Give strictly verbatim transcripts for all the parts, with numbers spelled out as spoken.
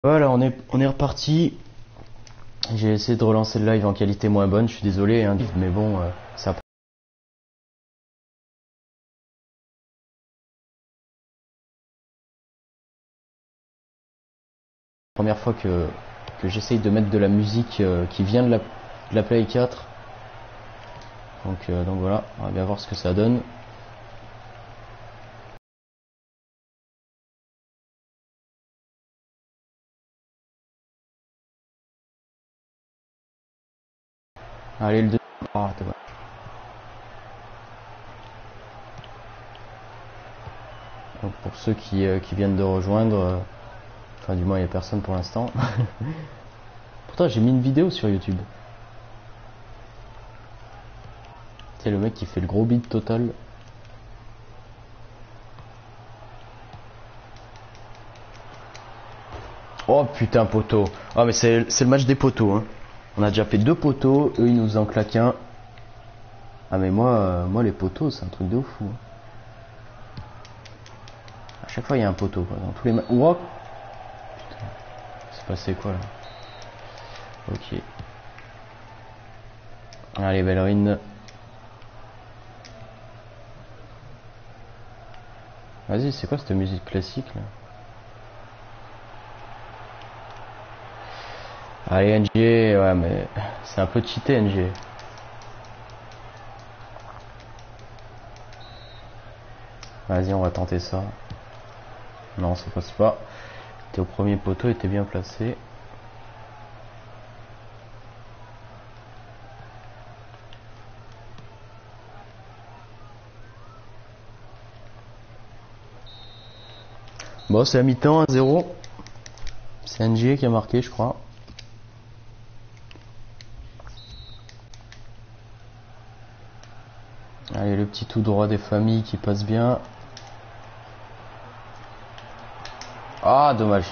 Voilà, on est, on est reparti. J'ai essayé de relancer le live en qualité moins bonne, je suis désolé, hein, mais bon, euh, c'est la première fois que, que j'essaye de mettre de la musique euh, qui vient de la, de la Play quatre. Donc, euh, donc voilà, on va bien voir ce que ça donne. Allez, le deux. Oh, dommage. Donc pour ceux qui, euh, qui viennent de rejoindre, euh, enfin du moins il n'y a personne pour l'instant. Pourtant j'ai mis une vidéo sur YouTube. C'est le mec qui fait le gros beat total. Oh putain poteau. Ah mais c'est le match des poteaux hein. On a déjà fait deux poteaux, eux ils nous en claquent un. Ah mais moi, euh, moi les poteaux c'est un truc de fou. À chaque fois il y a un poteau quoi. Dans tous les matchs. Oh putain. C'est passé quoi là? Ok. Allez Bellerine. Vas-y, c'est quoi cette musique classique là? Allez N G, ouais mais c'est un peu cheaté N G. Vas-y on va tenter ça. Non ça passe pas. T'es au premier poteau et t'es bien placé. Bon c'est à mi-temps, un zéro. C'est N G qui a marqué je crois. Allez le petit tout droit des familles qui passe bien. Ah dommage.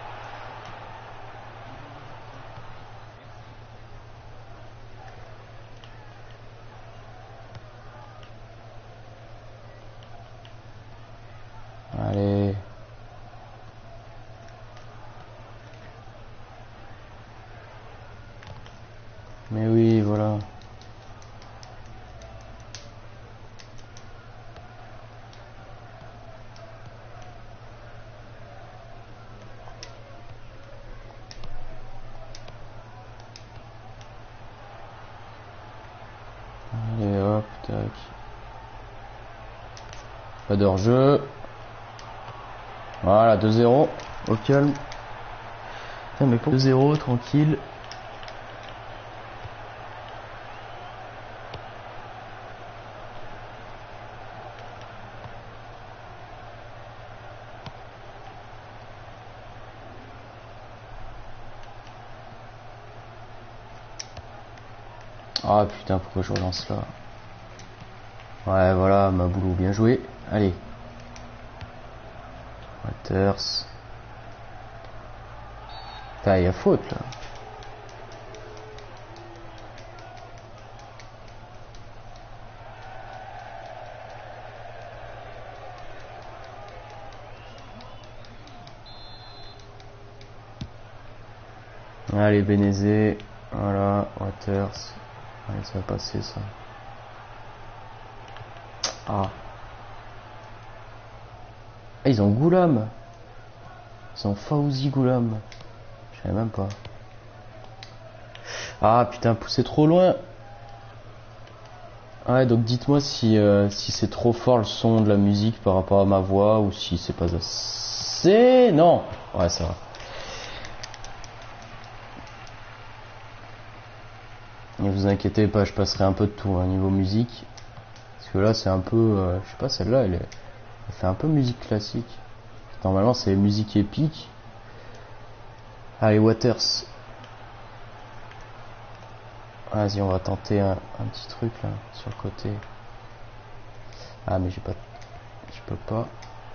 Allez. Mais oui, voilà. Allez hop, tac. Pas de hors-jeu. Voilà, deux zéro. Au calme. Putain, mais pour deux zéro, tranquille. Ah putain, pourquoi je relance là? Ouais, voilà, ma boulot, bien joué. Allez. Waters. Putain, il y a faute là. Allez, Bénézé. Voilà, Waters. Allez, ça va passer ça. Ah. Ah, ils ont Goulam. Ils ont Fawzi Goulam. Je savais même pas. Ah putain, poussé trop loin. Ouais, donc dites-moi si, euh, si c'est trop fort le son de la musique par rapport à ma voix ou si c'est pas assez. Non. Ouais, ça va. Ne vous inquiétez pas, je passerai un peu de tout hein, niveau musique. Parce que là, c'est un peu. Euh, je sais pas, celle-là, elle, est, elle fait un peu musique classique. Normalement, c'est musique épique. Allez, Waters. Vas-y, on va tenter un, un petit truc là, sur le côté. Ah, mais j'ai pas. Je peux pas.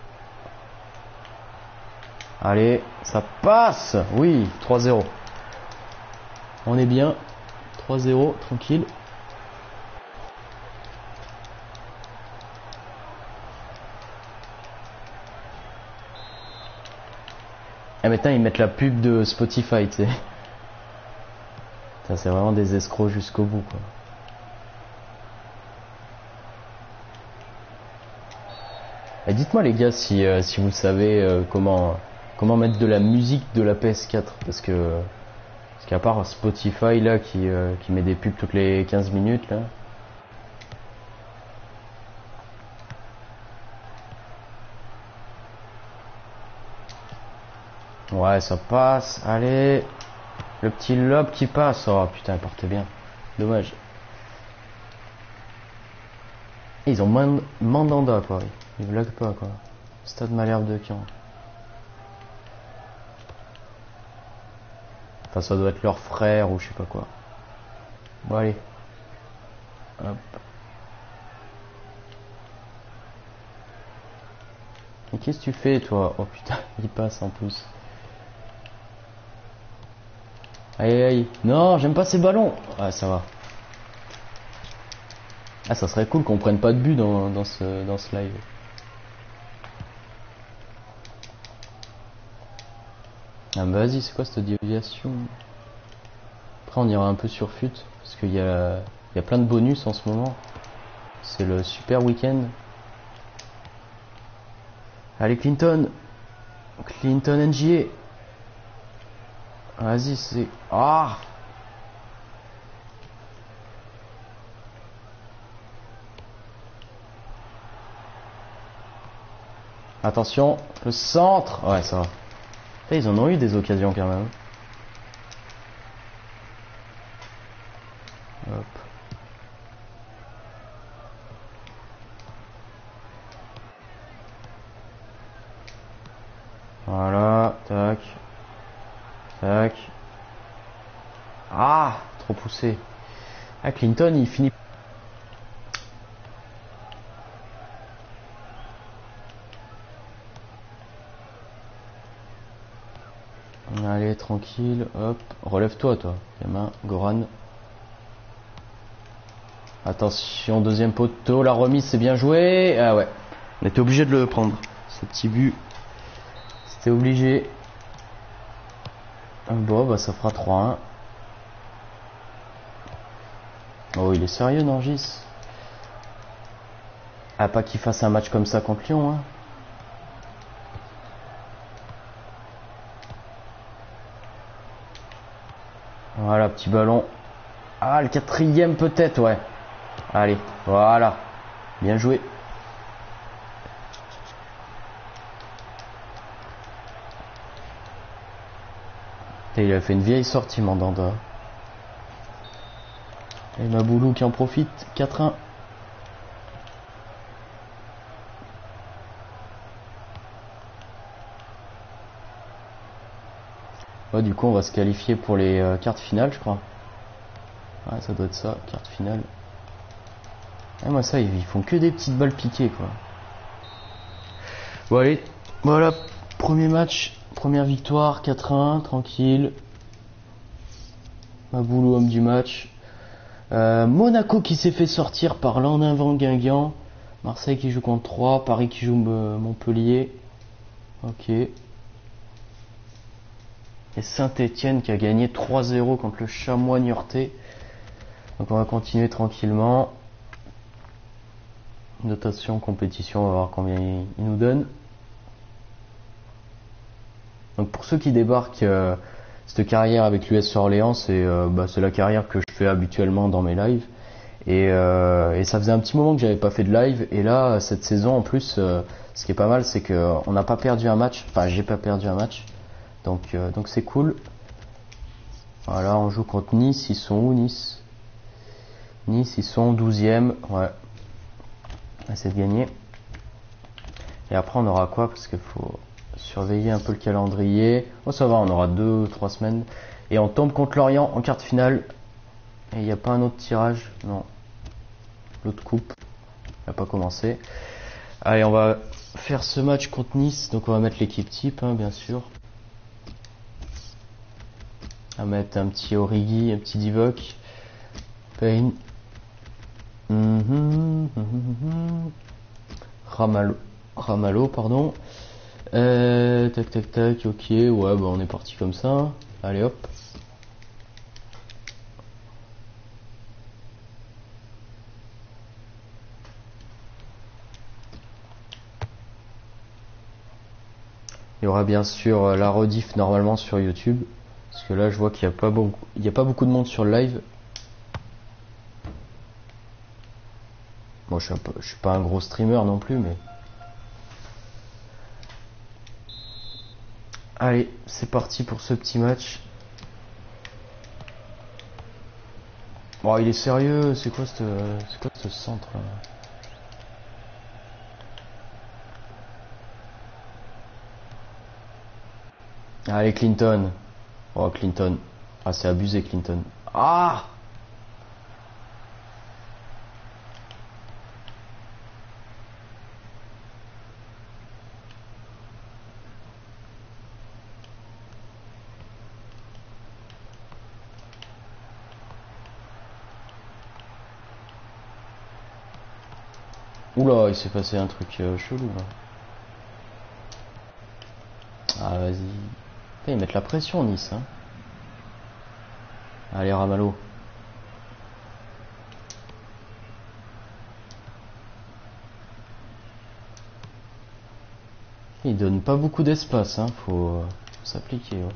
Allez, ça passe. Oui, trois zéro. On est bien. trois zéro, tranquille. Ah maintenant ils mettent la pub de Spotify, tu sais. Ça c'est vraiment des escrocs jusqu'au bout quoi. Et dites-moi les gars si, euh, si vous savez euh, comment, comment mettre de la musique de la P S quatre. Parce que parce qu'à part Spotify là qui, euh, qui met des pubs toutes les quinze minutes là. Ouais ça passe, allez. Le petit lob qui passe. Oh putain il portait bien. Dommage. Et ils ont Man Mandanda quoi. Ils blaguent pas quoi. Stade Malherbe de Caen. Enfin ça doit être leur frère ou je sais pas quoi. Bon allez. Hop. Et qu'est-ce que tu fais toi? Oh putain, il passe en plus. Aïe aïe. Non, j'aime pas ces ballons. Ah ça va. Ah ça serait cool qu'on prenne pas de but dans, dans, ce, dans ce live. Ah bah vas-y, c'est quoi cette déviation? Après on ira un peu sur fut. Parce qu'il y a, il y a plein de bonus en ce moment. C'est le super week-end. Allez Clinton. Clinton N J A. Vas-y c'est... Ah. Attention, le centre. Ouais ça va. Et ils en ont eu des occasions quand même. Hop. Voilà, tac. Tac. Ah, trop poussé. Ah, Clinton, il finit. Allez, tranquille, hop. Relève-toi, toi. Gamin, Goran. Attention, deuxième poteau, la remise, c'est bien joué. Ah ouais, on était obligé de le prendre. Ce petit but, c'était obligé. Bon, bah ça fera trois un. Oh, il est sérieux, Norgis? Ah, pas qu'il fasse un match comme ça contre Lyon, hein. Voilà, petit ballon. Ah, le quatrième peut-être, ouais. Allez, voilà. Bien joué. Et il a fait une vieille sortie, Mandanda. Et Maboulou qui en profite. quatre un. Ouais, du coup, on va se qualifier pour les euh, quarts finales, je crois. Ouais, ça doit être ça, quart finale. Et moi, ça, ils font que des petites balles piquées, quoi. Bon, allez, voilà, premier match, première victoire, quatre un, tranquille. Maboulou, homme du match. Euh, Monaco qui s'est fait sortir par Landin-Van Guingamp. Marseille qui joue contre trois. Paris qui joue euh, Montpellier. Ok. Et Saint-Etienne qui a gagné trois zéro contre le Chamois Niortais. Donc on va continuer tranquillement. Notation, compétition, on va voir combien il, il nous donne. Donc pour ceux qui débarquent, euh, cette carrière avec l'U S Orléans, c'est euh, bah, c'est la carrière que je fais habituellement dans mes lives. Et, euh, et ça faisait un petit moment que j'avais pas fait de live. Et là, cette saison en plus, euh, ce qui est pas mal, c'est qu'on n'a pas perdu un match. Enfin, j'ai pas perdu un match. Donc euh, donc c'est cool. Voilà, on joue contre Nice. Ils sont où, Nice? Nice, ils sont douzième. Ouais. On essaie de gagner. Et après, on aura quoi? Parce qu'il faut surveiller un peu le calendrier. Oh, ça va, on aura deux, trois semaines. Et on tombe contre Lorient en quart de finale. Et il n'y a pas un autre tirage? Non. L'autre coupe n'a pas commencé. Allez, on va faire ce match contre Nice. Donc, on va mettre l'équipe type, hein, bien sûr. On va mettre un petit Origi, un petit Divock. Payne. Mm-hmm, mm-hmm. Ramalo, Ramalo, pardon. Euh, tac tac tac, ok, ouais, bah on est parti comme ça. Allez hop. Il y aura bien sûr la rediff normalement sur YouTube. Parce que là je vois qu'il n'y a pas beaucoup, il y a pas beaucoup de monde sur le live. Moi je suis, un peu, je suis pas un gros streamer non plus, mais... Allez, c'est parti pour ce petit match. Bon, il est sérieux, c'est quoi ce, c'est quoi ce centre là? Allez Clinton. Oh Clinton. Ah c'est abusé Clinton. Ah! Oula, il s'est passé un truc euh, chelou là. Ah vas-y. Putain, ils mettent la pression Nice hein. Allez Ramalho. Il donne pas beaucoup d'espace hein, faut, faut s'appliquer. Ouais.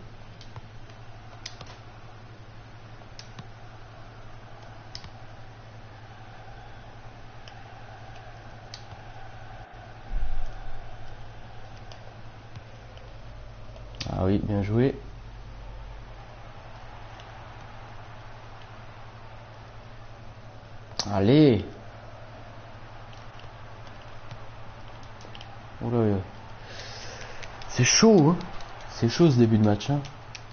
Ah oui, bien joué. Allez. Oula. C'est chaud, hein. C'est chaud ce début de match. Hein.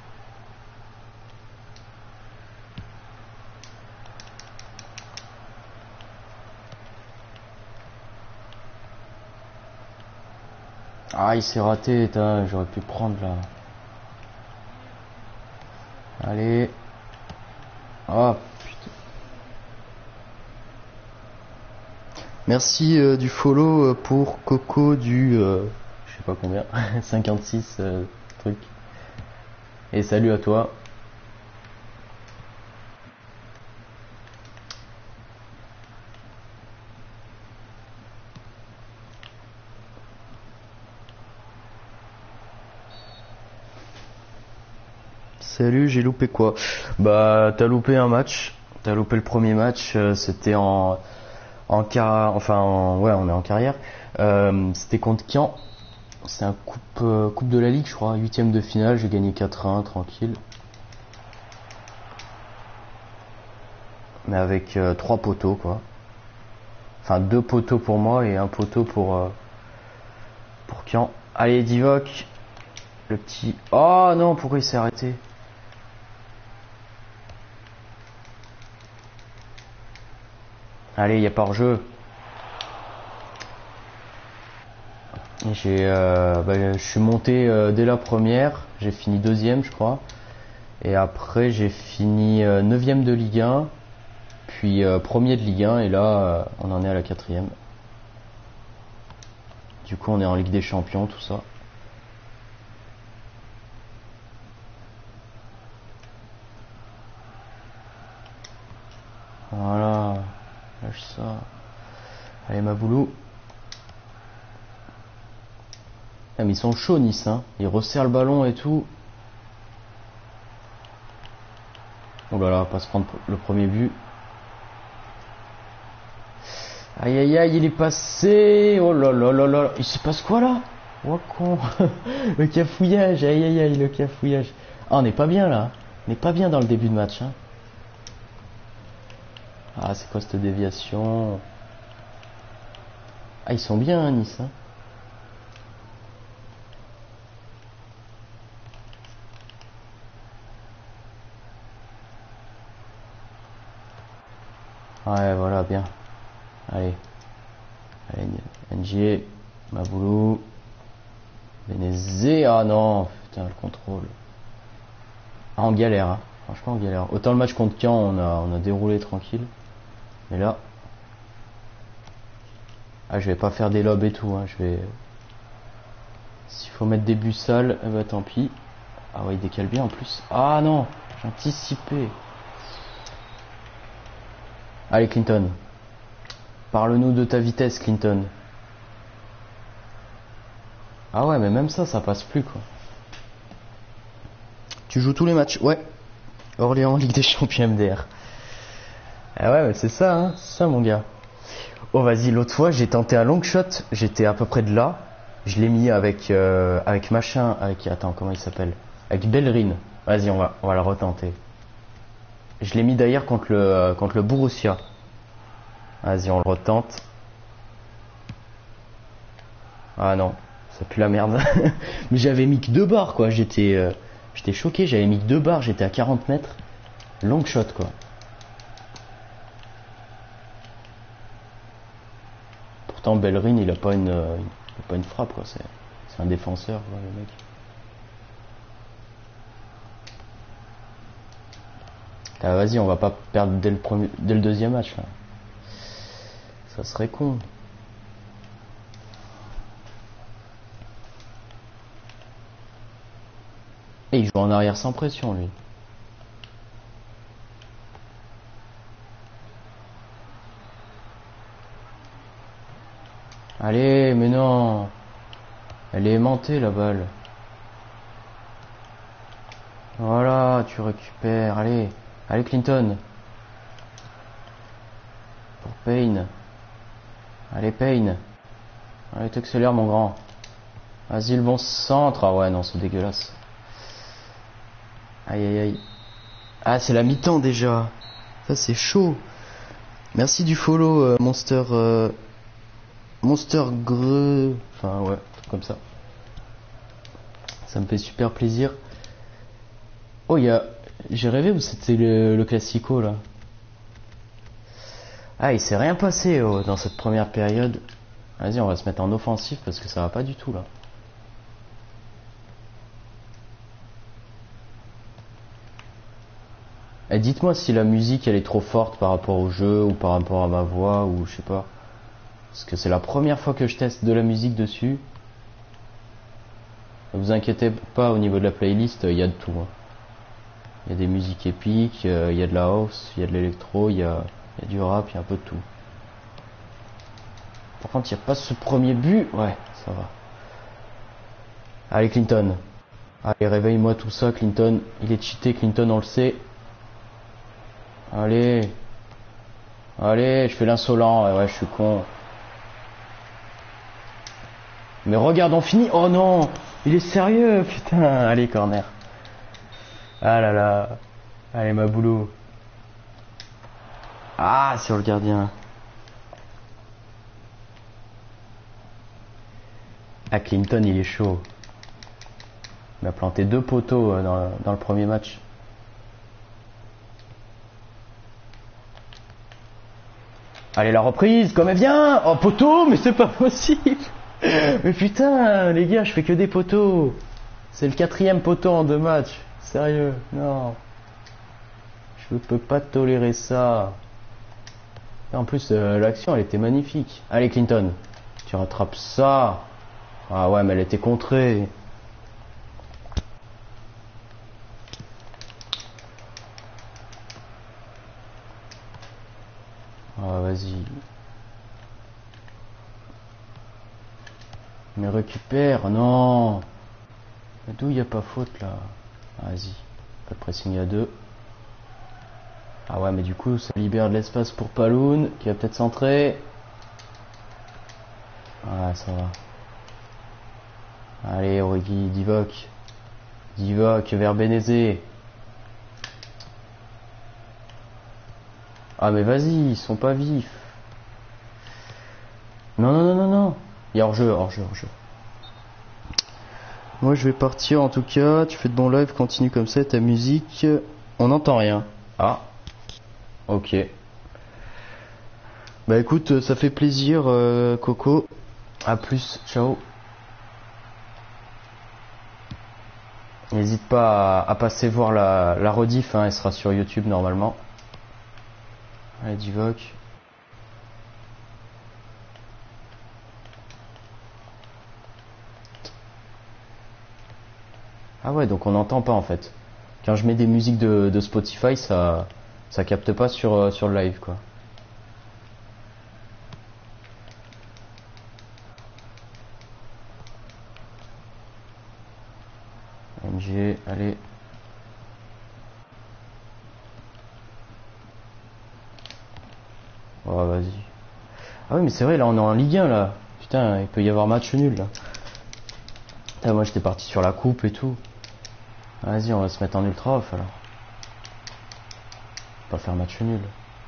Ah, il s'est raté, j'aurais pu prendre là. Allez. Oh putain. Merci euh, du follow pour Coco du... Euh, je sais pas combien. cinquante-six euh, trucs. Et salut à toi. Salut, j'ai loupé quoi? Bah, t'as loupé un match. T'as loupé le premier match. Euh, C'était en en car, enfin, en, ouais, on est en carrière. Euh, C'était contre Caen. C'est un coupe euh, coupe de la Ligue, je crois, huitième de finale. J'ai gagné quatre un, tranquille. Mais avec euh, trois poteaux, quoi. Enfin, deux poteaux pour moi et un poteau pour euh, pour Caen. Allez, Divock. Le petit. Oh non, pourquoi il s'est arrêté? Allez, il y a pas hors-jeu. J'ai, euh, bah, je suis monté euh, dès la première. J'ai fini deuxième, je crois. Et après, j'ai fini euh, neuvième de Ligue un. Puis euh, premier de Ligue un. Et là, euh, on en est à la quatrième. Du coup, on est en Ligue des Champions, tout ça. Voilà. Lâche ça. Allez, Maboulou. Ah, mais ils sont chauds, Nice. Hein. Ils resserrent le ballon et tout. Oh là là, pas se prendre le premier but. Aïe aïe aïe, il est passé. Oh là là là là. Il se passe quoi là? Oh con. Le cafouillage. Aïe aïe aïe, le cafouillage. Ah, on n'est pas bien là. On n'est pas bien dans le début de match. Hein. Ah, c'est quoi cette déviation? Ah, ils sont bien, hein, Nice. Hein. Ouais, voilà, bien. Allez. Allez, N J, Maboulou. Benezé. Ah non, putain, le contrôle. Ah, on galère, hein. Franchement, on galère. Autant le match contre Caen, on a, on a déroulé tranquille. Mais là. Ah, je vais pas faire des lobes et tout, hein. Je vais. S'il faut mettre des buts sales, eh bah tant pis. Ah ouais, il décale bien en plus. Ah non, j'ai anticipé. Allez Clinton. Parle-nous de ta vitesse, Clinton. Ah ouais, mais même ça, ça passe plus quoi. Tu joues tous les matchs? Ouais. Orléans, Ligue des Champions M D R. Ah ouais, mais c'est ça, hein, c'est ça mon gars. Oh vas-y, l'autre fois j'ai tenté un long shot, j'étais à peu près de là. Je l'ai mis avec euh, avec machin, avec attends comment il s'appelle, avec Bellerin. Vas-y, on va on va le retenter. Je l'ai mis d'ailleurs contre le euh, contre le Borussia. Vas-y, on le retente. Ah non, ça pue la merde. Mais j'avais mis que deux barres quoi. J'étais euh, j'étais choqué. J'avais mis que deux barres. J'étais à quarante mètres. Long shot quoi. Pourtant Bellerin il a pas une euh, il a pas une frappe quoi. C'est c'est un défenseur quoi, le mec. Ah, vas-y, on va pas perdre dès le premier, dès le deuxième match là. Ça serait con. Et il joue en arrière sans pression lui. Allez, mais non. Elle est aimantée la balle. Voilà, tu récupères. Allez, allez Clinton. Pour Payne. Allez Payne. Allez, t'accélères mon grand. Vas-y le bon centre. Ah ouais, non, c'est dégueulasse. Aïe aïe aïe. Ah, c'est la mi-temps déjà. Ça c'est chaud. Merci du follow, euh, Monster... Euh, Monster Greux... Enfin ouais, comme ça. Ça me fait super plaisir. Oh, il y a... J'ai rêvé où c'était le, le Classico là. Ah, il s'est rien passé oh, dans cette première période. Vas-y, on va se mettre en offensif parce que ça va pas du tout là. Et dites-moi si la musique elle est trop forte par rapport au jeu ou par rapport à ma voix ou je sais pas. Parce que c'est la première fois que je teste de la musique dessus. Ne vous inquiétez pas, au niveau de la playlist, il y a de tout. Hein. Il y a des musiques épiques, il y a de la house, il y a de l'électro, il y a, il y a du rap, il y a un peu de tout. Par contre, il n'y a pas ce premier but. Ouais, ça va. Allez, Clinton. Allez, réveille-moi tout ça, Clinton. Il est cheaté, Clinton, on le sait. Allez. Allez, je fais l'insolent. Ouais, ouais, je suis con. Mais regarde, on finit. Oh non, il est sérieux, putain. Allez, corner. Ah là là. Allez, ma boulot. Ah, sur le gardien. Ah, Clinton, il est chaud. Il a planté deux poteaux dans, dans le premier match. Allez, la reprise, comme elle vient. Oh, poteau, mais c'est pas possible. Mais putain, les gars, je fais que des poteaux. C'est le quatrième poteau en deux matchs. Sérieux, non. Je peux pas tolérer ça. En plus, euh, l'action, elle était magnifique. Allez, Clinton, tu rattrapes ça. Ah ouais, mais elle était contrée. Ah, vas-y. Mais récupère, non. D'où il n'y a pas faute là? Vas-y. Pas de pressing à deux. Ah ouais, mais du coup, ça libère de l'espace pour Paloun, qui va peut-être centrer. Ah, ça va. Allez, Origi, Divock. Divock vers Bénézé. Ah, mais vas-y, ils sont pas vifs. Non, non, non, non, non. Il y a hors-jeu, hors-jeu, hors-jeu. Moi, je vais partir en tout cas. Tu fais de bons lives, continue comme ça, ta musique. On n'entend rien. Ah. Ok. Bah écoute, ça fait plaisir, euh, Coco. À plus, ciao. N'hésite pas à, à passer voir la, la rediff, hein, elle sera sur YouTube normalement. Allez, Divock. Ah ouais, donc on n'entend pas en fait. Quand je mets des musiques de, de Spotify, ça ça capte pas sur, euh, sur le live quoi. M G, allez. Oh vas-y. Ah oui mais c'est vrai, là on est en Ligue un là. Putain, il peut y avoir match nul là. Ah, moi j'étais parti sur la coupe et tout. Vas-y, on va se mettre en ultra off alors. Pas faire match nul.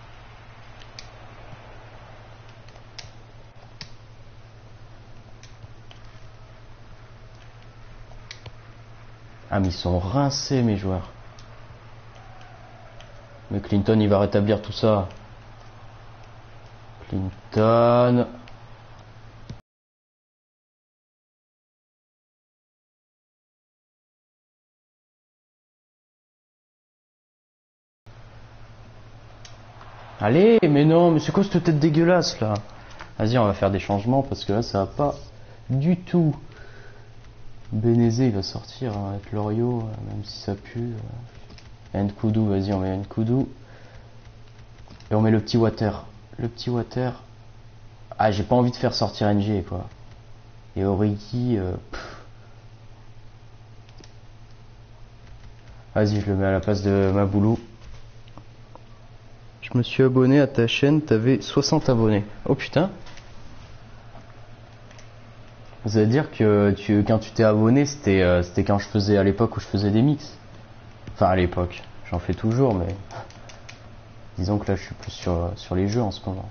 Ah mais ils sont rincés mes joueurs. Mais Clinton il va rétablir tout ça. Clinton. Allez, mais non, mais c'est quoi cette tête dégueulasse là? Vas-y, on va faire des changements parce que là ça va pas du tout. Bénézé il va sortir hein, avec Loriot, même si ça pue. Nkoudou, vas-y, on met Nkoudou. Et on met le petit Water. Le petit Water. Ah, j'ai pas envie de faire sortir N G quoi. Et Origi. Euh, vas-y, je le mets à la place de Maboulou. Je me suis abonné à ta chaîne, t'avais soixante abonnés. Oh putain. Ça veut dire que tu, quand tu t'es abonné, c'était euh, c'était quand je faisais, à l'époque où je faisais des mix. Enfin à l'époque, j'en fais toujours, mais disons que là je suis plus sur, sur les jeux en ce moment.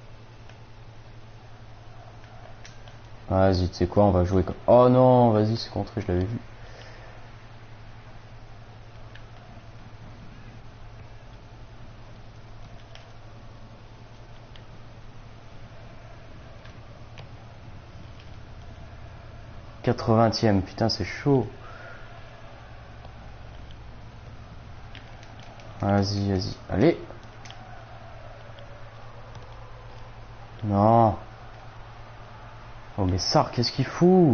Vas-y, tu sais quoi, on va jouer comme... Oh non, vas-y, c'est contré, je l'avais vu. quatre-vingtième, putain c'est chaud. Vas-y, vas-y, allez. Non. Oh mais Sarr, qu'est-ce qu'il fout?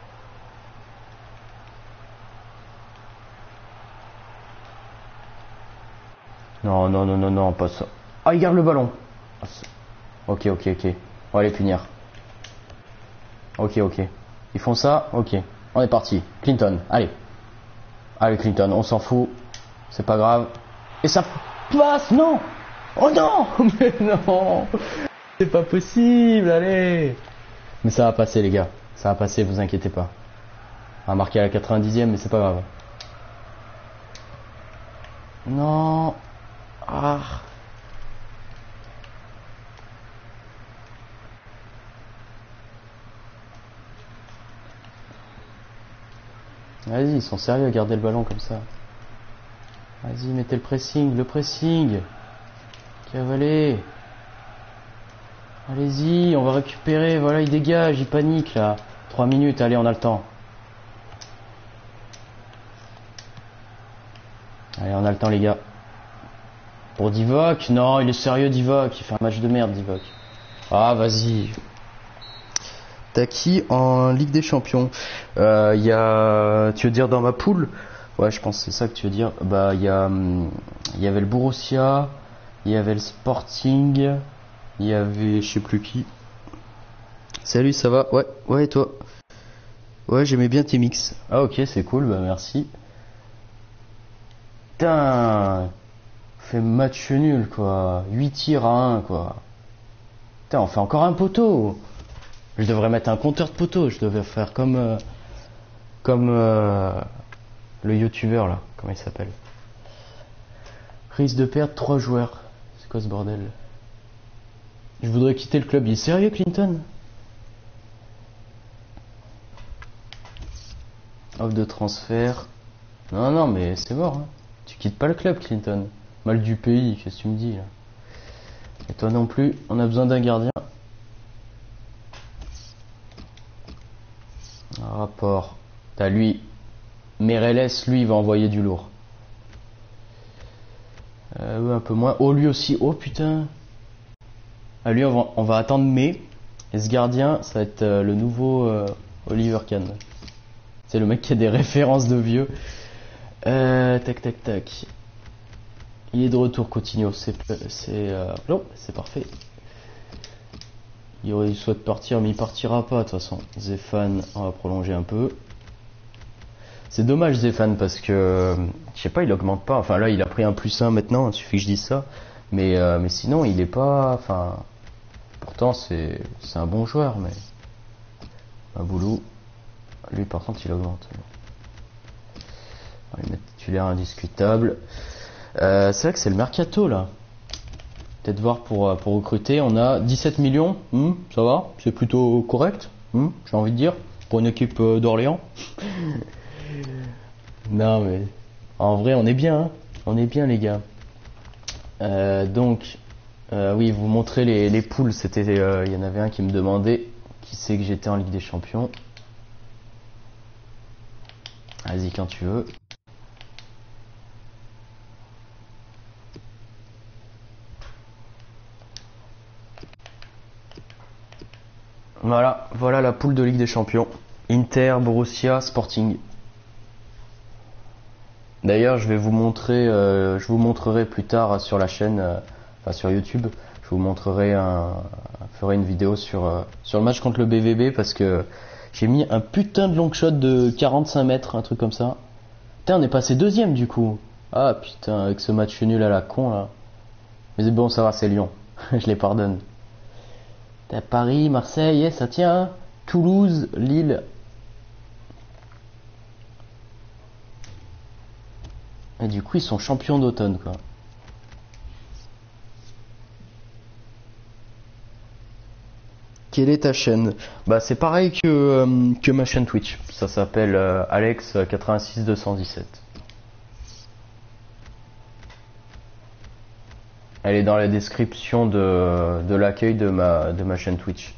Non, non, non, non, non, pas ça. Ah, il garde le ballon. Ok, ok, ok. On va les punir. Ok, ok. Ils font ça, ok. On est parti. Clinton, allez. Allez Clinton, on s'en fout. C'est pas grave. Et ça passe, non. Oh non. Mais non. C'est pas possible, allez. Mais ça va passer les gars. Ça va passer, vous inquiétez pas. On va marquer à la quatre-vingt-dixième, mais c'est pas grave. Non. Ah. Vas-y, ils sont sérieux à garder le ballon comme ça. Vas-y, mettez le pressing, le pressing. Cavaler. Allez-y, on va récupérer. Voilà, il dégage, il panique là. trois minutes, allez, on a le temps. Allez, on a le temps les gars. Pour Divock, non, il est sérieux Divock. Il fait un match de merde Divock. Ah, vas-y. T'as qui en Ligue des Champions? Il euh, y a... Tu veux dire dans ma poule? Ouais, je pense que c'est ça que tu veux dire. Bah, il y a... Il y avait le Borussia, il y avait le Sporting, il y avait... Je sais plus qui. Salut, ça va? Ouais, ouais, et toi? Ouais, j'aimais bien tes mix. Ah, ok, c'est cool, bah merci. Putain, fait match nul, quoi. huit tirs à un, quoi. Putain, on fait encore un poteau. Je devrais mettre un compteur de poteau. Je devais faire comme... Euh, comme... Euh, le youtubeur, là. Comment il s'appelle? Risque de perdre trois joueurs. C'est quoi ce bordel? Je voudrais quitter le club. Il est sérieux, Clinton? Offre de transfert. Non, non, mais c'est mort. Hein. Tu quittes pas le club, Clinton. Mal du pays, qu'est-ce que tu me dis, là? Et toi non plus, on a besoin d'un gardien. Un rapport. T'as lui. Mereles, lui, il va envoyer du lourd. Euh, un peu moins. Oh, lui aussi. Oh, putain. Ah, lui, on va, on va attendre mai. Et ce gardien, ça va être euh, le nouveau euh, Oliver Kahn. C'est le mec qui a des références de vieux. Euh, tac tac tac. Il est de retour, Coutinho. C'est c'est euh... non, c'est parfait. Il, aurait, il souhaite partir, mais il partira pas de toute façon. Zéphane, on va prolonger un peu. C'est dommage Zéphane parce que je sais pas, il augmente pas. Enfin là, il a pris un plus un maintenant. Il suffit que je dise ça. Mais euh, mais sinon, il est pas. Enfin, pourtant c'est c'est un bon joueur, mais un boulot. Lui, par contre, il augmente. On va lui mettre titulaire indiscutable. Euh, c'est vrai que c'est le mercato là. Peut-être voir pour, pour recruter. On a dix-sept millions. Hmm, ça va, c'est plutôt correct. Hmm, j'ai envie de dire. Pour une équipe euh, d'Orléans. Non, mais en vrai, on est bien. Hein, on est bien, les gars. Euh, donc, euh, oui, vous montrez les, les poules. C'était, euh, il y en avait un qui me demandait qui c'est que j'étais en Ligue des Champions. Vas-y quand tu veux. Voilà, voilà la poule de Ligue des Champions. Inter, Borussia, Sporting. D'ailleurs, je vais vous montrer, euh, je vous montrerai plus tard sur la chaîne, euh, enfin sur YouTube, je vous montrerai un, ferai une vidéo sur euh, sur le match contre le B V B parce que j'ai mis un putain de long shot de quarante-cinq mètres, un truc comme ça. Putain, on est passé deuxième du coup. Ah putain, avec ce match nul à la con là. Mais c'est bon, ça va, c'est Lyon. Je les pardonne. T'as Paris, Marseille, yeah, ça tient. Toulouse, Lille. Et du coup, ils sont champions d'automne, quoi. Quelle est ta chaîne? Bah, c'est pareil que, euh, que ma chaîne Twitch. Ça s'appelle euh, Alex quatre-vingt-six deux cent dix-sept. Elle est dans la description de, de l'accueil de ma, de ma chaîne Twitch.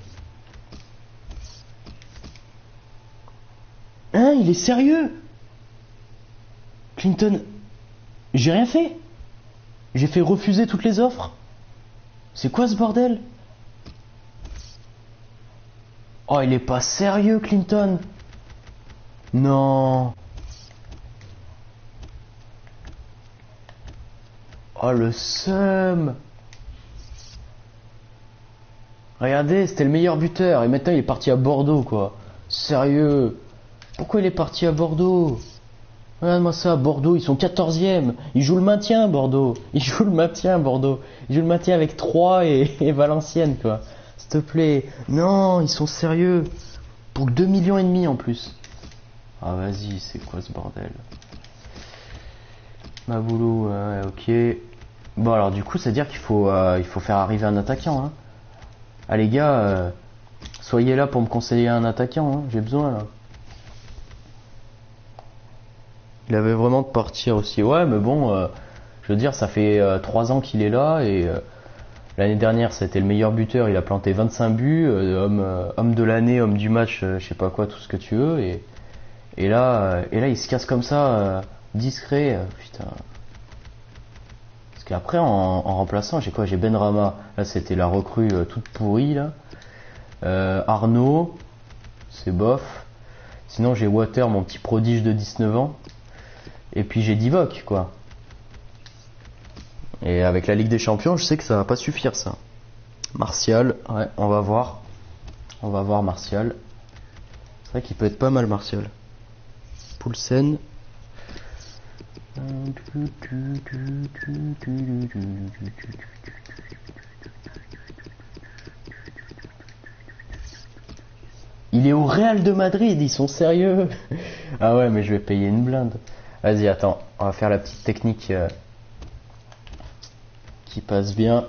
Hein, il est sérieux? Clinton, j'ai rien fait. J'ai fait refuser toutes les offres. C'est quoi ce bordel? Oh, il est pas sérieux, Clinton. Non. Oh, le seum. Regardez, c'était le meilleur buteur. Et maintenant, il est parti à Bordeaux, quoi. Sérieux. Pourquoi il est parti à Bordeaux? Regarde-moi ça, Bordeaux, ils sont quatorzième. Ils jouent le maintien, Bordeaux. Ils jouent le maintien, Bordeaux. Ils jouent le maintien avec Troyes et, et Valenciennes, quoi. S'il te plaît. Non, ils sont sérieux. Pour deux millions et demi en plus. Ah, vas-y, c'est quoi ce bordel? Maboulou, ouais, ok. Bon, alors du coup, c'est-à-dire qu'il faut, euh, il faut faire arriver un attaquant, hein. Ah, les gars, euh, soyez là pour me conseiller un attaquant, hein. J'ai besoin, là. Il avait vraiment de partir aussi. Ouais, mais bon, euh, je veux dire, ça fait euh, trois ans qu'il est là et euh, l'année dernière, c'était le meilleur buteur. Il a planté vingt-cinq buts, euh, homme, euh, homme de l'année, homme du match, euh, je sais pas quoi, tout ce que tu veux. Et, et là, euh, et là, il se casse comme ça, euh, discret. Euh, putain. Parce qu'après, en, en remplaçant, j'ai quoi? J'ai Benrahma. Là, c'était la recrue euh, toute pourrie là. Euh, Arnaud, c'est bof. Sinon, j'ai Water, mon petit prodige de dix-neuf ans. Et puis j'ai Divock, quoi. Et avec la Ligue des Champions, je sais que ça va pas suffire, ça. Martial, ouais, on va voir. On va voir Martial. C'est vrai qu'il peut être pas mal, Martial. Poulsen. Il est au Real de Madrid, ils sont sérieux? Ah ouais, mais je vais payer une blinde. Vas-y, attends, on va faire la petite technique euh, qui passe bien.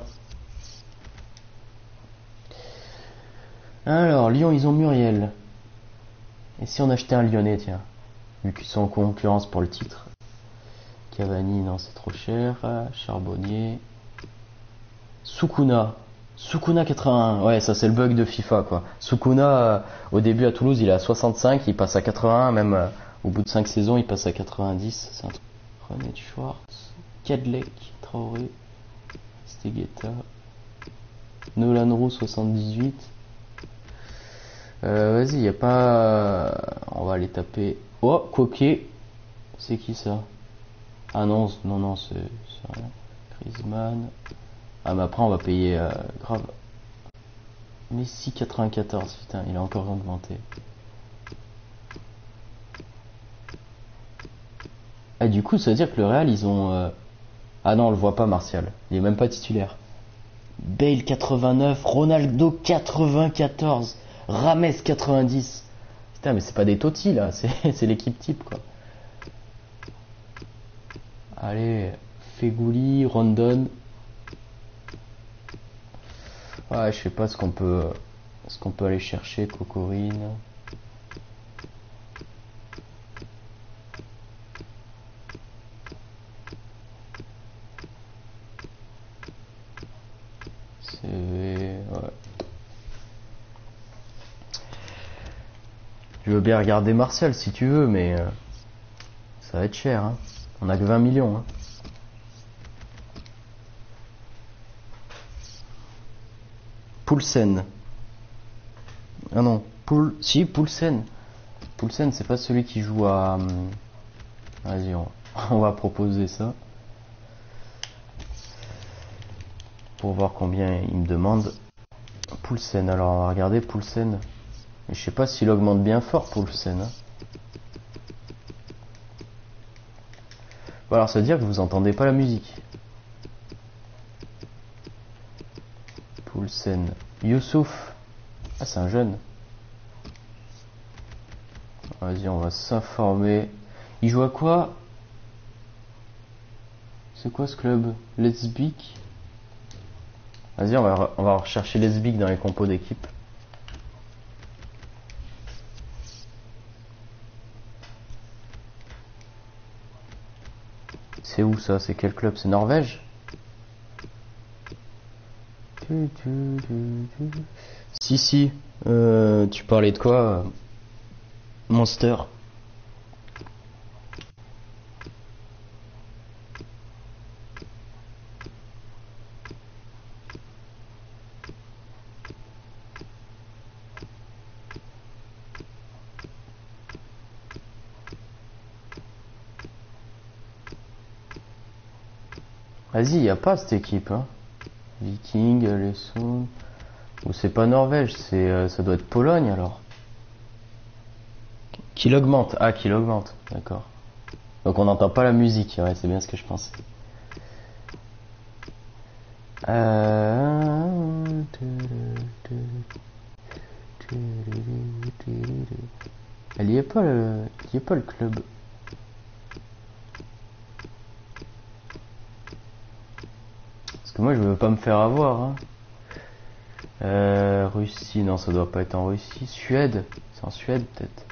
Alors, Lyon, ils ont Muriel. Et si on achetait un Lyonnais, tiens, vu qu'ils sont en concurrence pour le titre. Cavani, non, c'est trop cher. Charbonnier. Sukuna. Sukuna quatre-vingt-un. Ouais, ça c'est le bug de FIFA, quoi. Sukuna, euh, au début à Toulouse, il est à soixante-cinq, il passe à quatre-vingt-un, même... Euh, au bout de cinq saisons, il passe à quatre-vingt-dix. C'est un truc. René Schwartz, Kadlec, Traoré, Stegueta, Nolan Roux soixante-dix-huit. Euh, Vas-y, y a pas... On va aller taper... Oh, Coquet. C'est qui ça? Ah non, non, non, c'est rien. Griezmann. Ah mais après on va payer euh, grave. Messi quatre-vingt-quatorze, putain, il a encore augmenté. Ah du coup ça veut dire que le Real ils ont... Euh... Ah non on le voit pas Martial, il est même pas titulaire. Bale quatre-vingt-neuf, Ronaldo quatre-vingt-quatorze, Rames quatre-vingt-dix. Putain mais c'est pas des Totti là, c'est l'équipe type quoi. Allez, Fegouli, Rondon. Ouais, je sais pas ce qu'on peut, ce qu'on peut aller chercher, Cocorine. C V, ouais. Je veux bien regarder Martial si tu veux, mais euh, ça va être cher. Hein. On a que vingt millions. Hein. Poulsen. Ah non, Poul... Si, Poulsen. Poulsen, c'est pas celui qui joue à... Vas-y, on... on va proposer ça. Pour voir combien il me demande. Poulsen, alors on va regarder Poulsen. Mais je sais pas s'il augmente bien fort Poulsen. Hein. Bon, alors ça veut dire que vous entendez pas la musique. Poulsen. Youssouf. Ah, c'est un jeune. Vas-y, on va s'informer. Il joue à quoi? C'est quoi ce club? Leipzig. Vas-y, on va, on va rechercher Leipzig dans les compos d'équipe. C'est où ça? C'est quel club? C'est Norvège? Si, si. Euh, tu parlais de quoi? Monster. Vas-y, y a pas cette équipe. Hein. Viking, Lesson. Ou c'est pas Norvège, c'est euh, ça doit être Pologne alors. Qu'il augmente. Ah, qu'il augmente. D'accord. Donc on n'entend pas la musique. Ouais, c'est bien ce que je pensais. Euh... Elle y est pas le, il y est pas le club. Parce que moi je veux pas me faire avoir. Hein. Euh, Russie, non, ça doit pas être en Russie. Suède, c'est en Suède peut-être.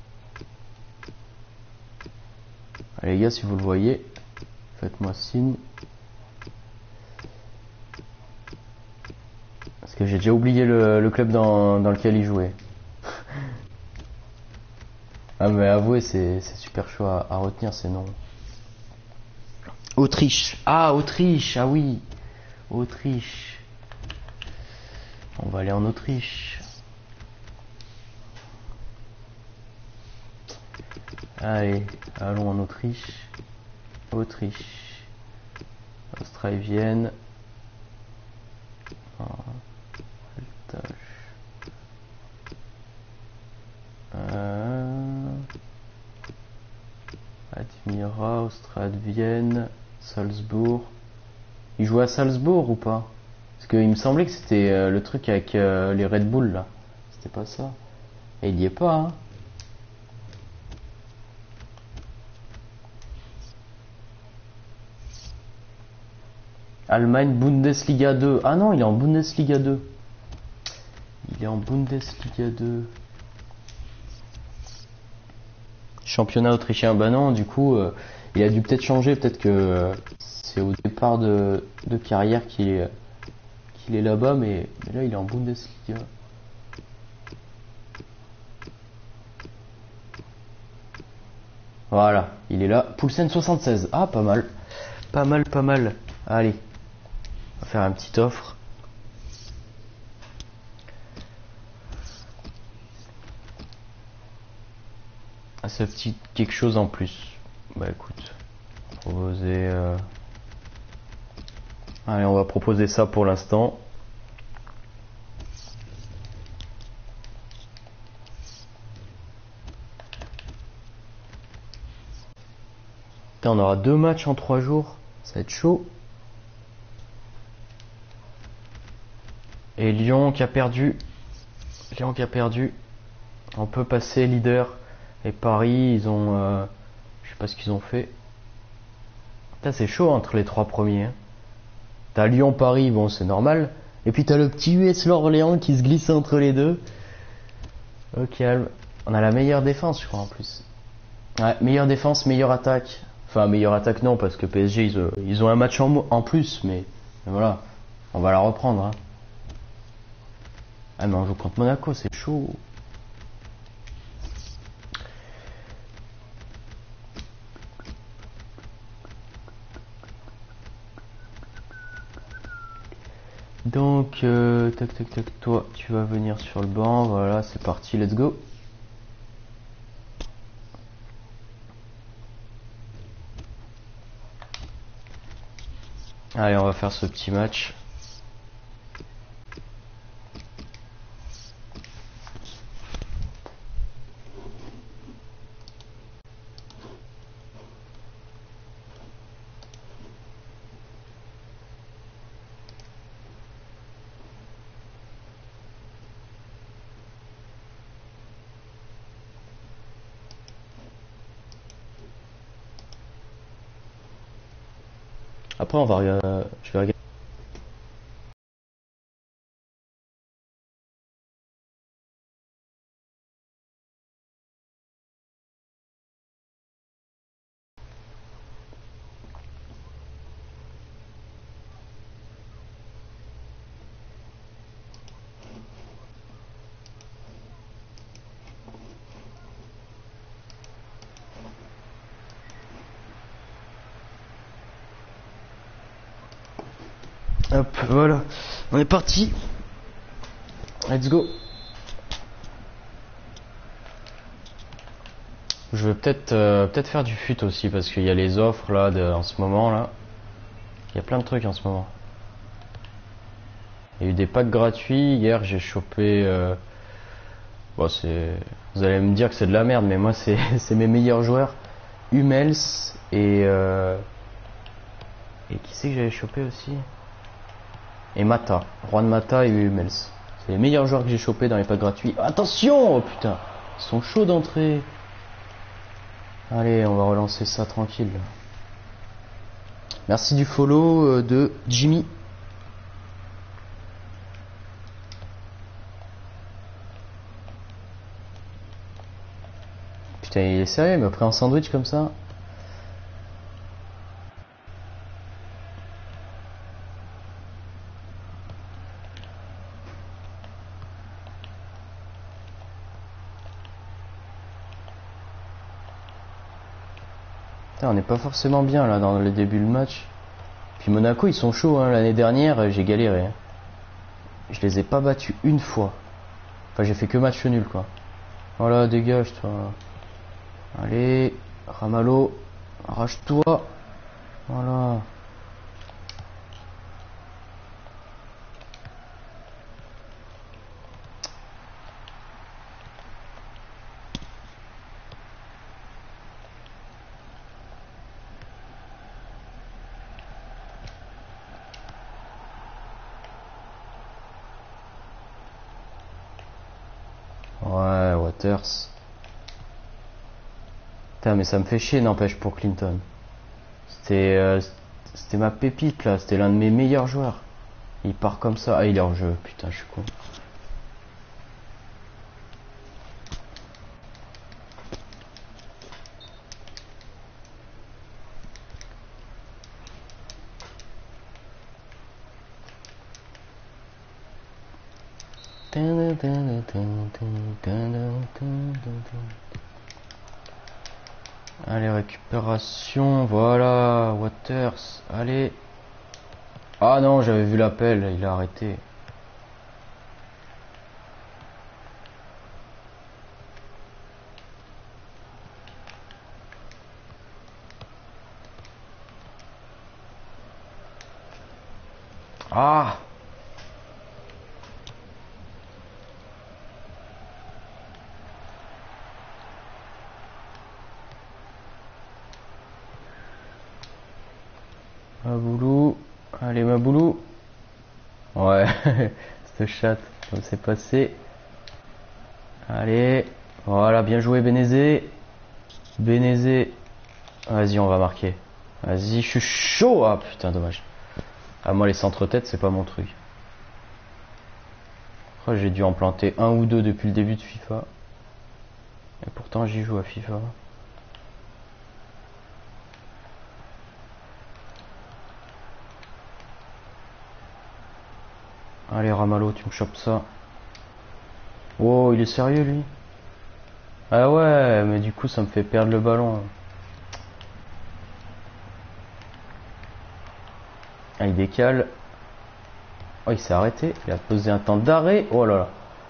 Allez les gars, si vous le voyez, faites-moi signe. Parce que j'ai déjà oublié le, le club dans, dans lequel il jouait. Ah mais avouez, c'est super chaud à, à retenir ces noms. Autriche. Ah, Autriche, ah oui. Autriche. On va aller en Autriche. Allez, allons en Autriche. Autriche. Australie-Vienne. Euh... Admira, Austrade, Vienne, Salzbourg. Il joue à Salzbourg ou pas? Parce qu'il me semblait que c'était euh, le truc avec euh, les Red Bull là. C'était pas ça. Et il y est pas, hein. Allemagne, Bundesliga deux. Ah non, il est en Bundesliga deux. Il est en Bundesliga deux. Championnat autrichien. Bah non, du coup, euh, il a dû peut-être changer. Peut-être que euh, c'est au départ de, de carrière qu'il est, qu'il est là-bas. Mais, mais là, il est en Bundesliga. Voilà, il est là. Poulsen soixante-seize. Ah, pas mal. Pas mal, pas mal. Allez. On va faire un petit offre. à ce petit quelque chose en plus. Bah écoute, proposer. Euh... Allez, on va proposer ça pour l'instant. On aura deux matchs en trois jours, ça va être chaud. Et Lyon qui a perdu. Lyon qui a perdu. On peut passer leader. Et Paris, ils ont... Euh, je sais pas ce qu'ils ont fait. C'est chaud entre les trois premiers. Hein. T'as Lyon-Paris, bon c'est normal. Et puis t'as le petit U S Orléans qui se glisse entre les deux. Au calme. On a la meilleure défense je crois en plus. Ouais, meilleure défense, meilleure attaque. Enfin, meilleure attaque non, parce que P S G, ils, ils ont un match en, en plus, mais, mais voilà, on va la reprendre. Hein. Ah, mais on joue contre Monaco, c'est chaud. Donc, euh, tac, tac, tac, toi, tu vas venir sur le banc, voilà, c'est parti, let's go. Allez, on va faire ce petit match. Après, on va regarder. Je vais regarder. Hop, voilà, on est parti. Let's go. Je vais peut-être euh, peut-être faire du fut aussi parce qu'il y a les offres là de, en ce moment là. Il y a plein de trucs en ce moment. Il y a eu des packs gratuits. Hier j'ai chopé. Euh... Bon, c'est. Vous allez me dire que c'est de la merde, mais moi c'est c'est mes meilleurs joueurs. Hummels et euh... et qui c'est que j'avais chopé aussi? Et Mata, Juan Mata et Hummels. C'est les meilleurs joueurs que j'ai chopés dans les packs gratuits. Attention, oh putain, ils sont chauds d'entrée. Allez, on va relancer ça tranquille. Merci du follow de Jimmy. Putain, il est sérieux, il m'a pris un sandwich comme ça. Putain, on n'est pas forcément bien là dans le début du match. Puis Monaco, ils sont chauds. Hein. L'année dernière, j'ai galéré. Hein. Je les ai pas battus une fois. Enfin, j'ai fait que match nul, quoi. Voilà, dégage, toi. Allez, Ramalho, arrache-toi. Voilà. Ouais, Waters. Putain, mais ça me fait chier, n'empêche, pour Clinton. C'était euh, c'était ma pépite, là. C'était l'un de mes meilleurs joueurs. Il part comme ça. Ah, il est en jeu. Putain, je suis con. Allez, récupération, voilà, Waters, allez. Ah non, j'avais vu l'appel, il a arrêté. Ah. Maboulou. Allez, Maboulou. Ouais, cette chatte, comme c'est passé. Allez. Voilà, bien joué, Bénézé. Bénézé. Vas-y, on va marquer. Vas-y, je suis chaud. Ah putain, dommage. Ah, moi, les centres-têtes, c'est pas mon truc. Oh, j'ai dû en planter un ou deux depuis le début de FIFA. Et pourtant, j'y joue à FIFA. Allez, Ramalho, tu me chopes ça. Oh, il est sérieux, lui? Ah ouais, mais du coup, ça me fait perdre le ballon. Ah, il décale. Oh, il s'est arrêté. Il a posé un temps d'arrêt. Oh là là.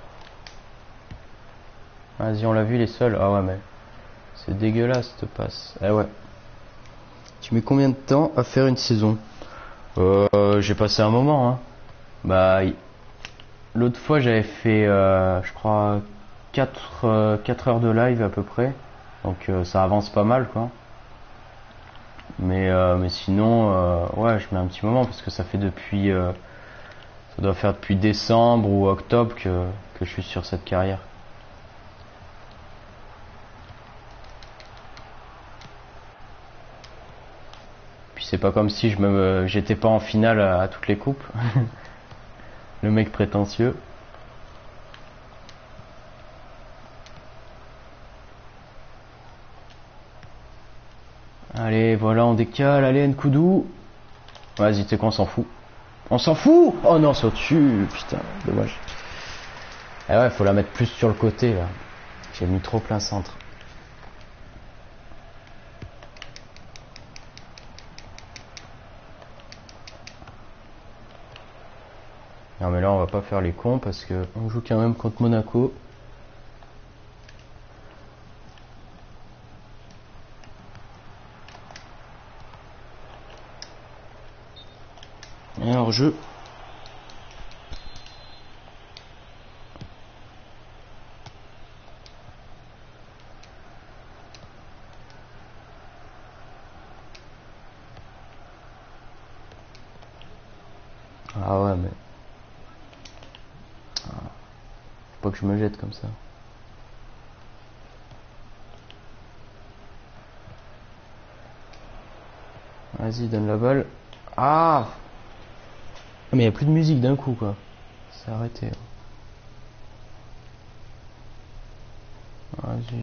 Vas-y, on l'a vu, il est seul. Ah ouais, mais c'est dégueulasse, cette passe. Ah ouais. Tu mets combien de temps à faire une saison? Euh, j'ai passé un moment, hein. Bah, l'autre fois, j'avais fait, euh, je crois, quatre heures de live à peu près. Donc, euh, ça avance pas mal, quoi. Mais, euh, mais sinon, euh, ouais, je mets un petit moment parce que ça fait depuis... Euh, ça doit faire depuis décembre ou octobre que, que je suis sur cette carrière. Puis c'est pas comme si je me, j'étais pas en finale à, à toutes les coupes. Le mec prétentieux. Allez, voilà, on décale. Allez, Nkoudou. Vas-y, t'es quoi, on s'en fout. On s'en fout. Oh non, c'est au-dessus. Putain, dommage. Ah ouais, faut la mettre plus sur le côté, là. J'ai mis trop plein centre. Non mais là on va pas faire les cons parce que on joue quand même contre Monaco. Et alors jeu. Ah ouais mais... Ah. Faut pas que je me jette comme ça. Vas-y, donne la balle. Ah mais il n'y a plus de musique d'un coup quoi. C'est arrêté. Vas-y.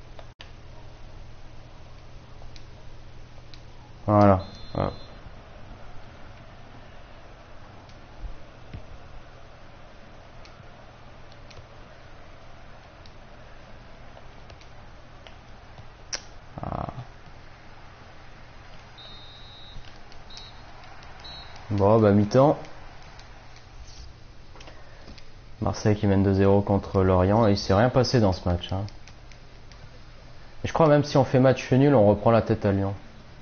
Voilà. Voilà. Ah. Bon bah mi-temps. Marseille qui mène deux zéro contre Lorient et il s'est rien passé dans ce match. Hein. Et je crois même si on fait match nul, on reprend la tête à Lyon.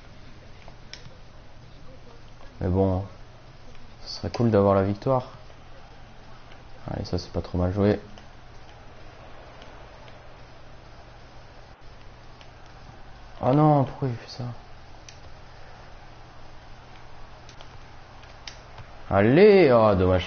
Mais bon, ce serait cool d'avoir la victoire. Allez, ça c'est pas trop mal joué. Oh non, pourquoi il fait ça? Allez, oh dommage.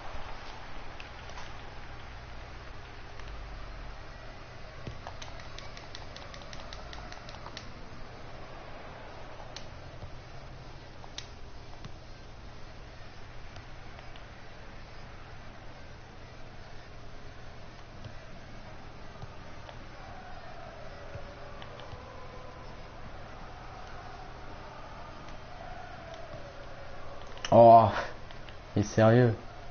Oh, il est sérieux.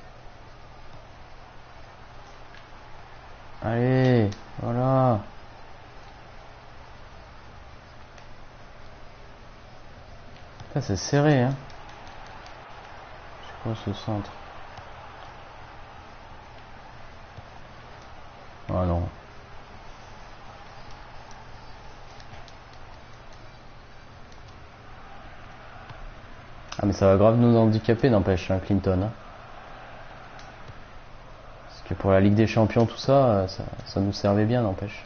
Allez, voilà. Ça c'est serré, hein. C'est quoi ce centre? Ah non. Ah mais ça va grave nous handicaper, n'empêche, hein, Clinton. Hein. Parce que pour la Ligue des Champions, tout ça, ça, ça nous servait bien, n'empêche.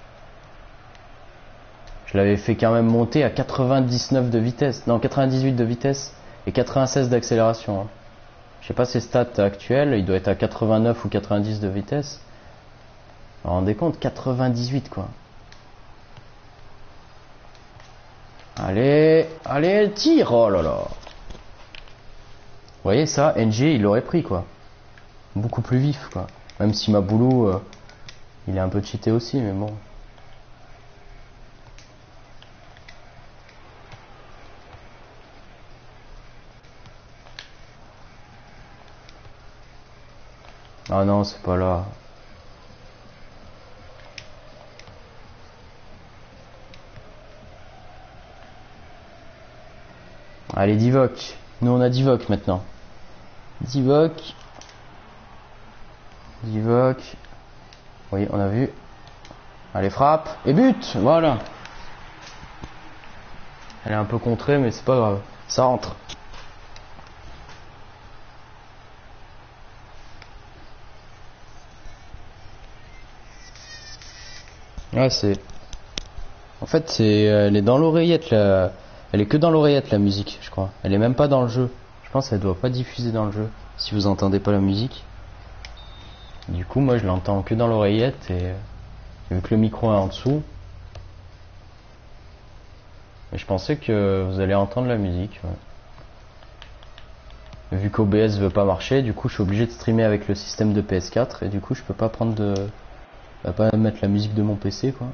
Je l'avais fait quand même monter à quatre-vingt-dix-neuf de vitesse. Non, quatre-vingt-dix-huit de vitesse et quatre-vingt-seize d'accélération. Hein. Je sais pas ses stats actuelles, il doit être à quatre-vingt-neuf ou quatre-vingt-dix de vitesse. Vous vous rendez compte, quatre-vingt-dix-huit quoi. Allez, allez, tire, oh là là. Vous voyez ça, N G il l'aurait pris quoi. Beaucoup plus vif quoi. Même si Maboulou, euh, il est un peu cheaté aussi, mais bon. Ah non, c'est pas là. Allez, Divock. Nous, on a Divock maintenant. Divock. Divock. Oui, on a vu. Allez, frappe. Et but. Voilà. Elle est un peu contrée, mais c'est pas grave. Ça rentre. Ouais, c'est... En fait, c'est... Elle est dans l'oreillette, là. Elle est que dans l'oreillette, la musique, je crois. Elle est même pas dans le jeu. Je pense qu'elle doit pas diffuser dans le jeu. Si vous entendez pas la musique. Du coup, moi, je l'entends que dans l'oreillette. Et vu que le micro est en dessous. Mais je pensais que vous allez entendre la musique. Ouais. Vu qu'O B S veut pas marcher, du coup, je suis obligé de streamer avec le système de P S quatre. Et du coup, je peux pas prendre de... Je vais pas mettre la musique de mon P C, quoi.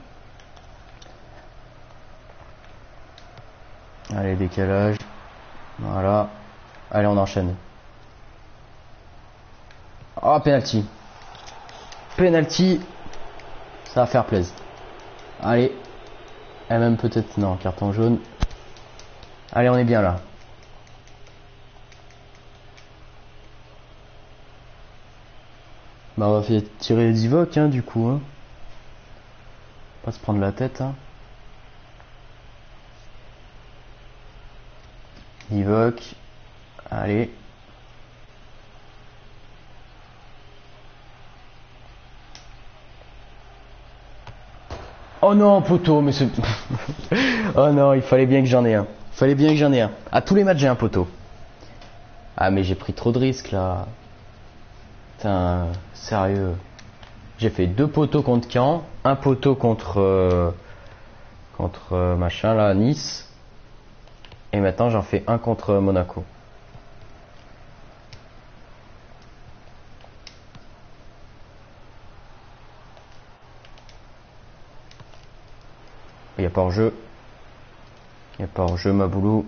Allez, décalage. Voilà. Allez, on enchaîne. Oh, penalty. Penalty. Ça va faire plaisir. Allez. Et même peut-être... Non, carton jaune. Allez, on est bien là. Bah, on va faire tirer les Divock, hein, du coup. Hein. Pas se prendre la tête, hein. Divock. Allez. Oh non, poteau, mais c'est... Oh non, il fallait bien que j'en ai un. Il fallait bien que j'en ai un. À tous les matchs, j'ai un poteau. Ah, mais j'ai pris trop de risques, là. Putain, sérieux. J'ai fait deux poteaux contre Caen, un poteau contre... Euh, contre euh, machin, là, Nice. Et maintenant, j'en fais un contre Monaco. Il n'y a pas hors-jeu. Il n'y a pas hors-jeu, Maboulou.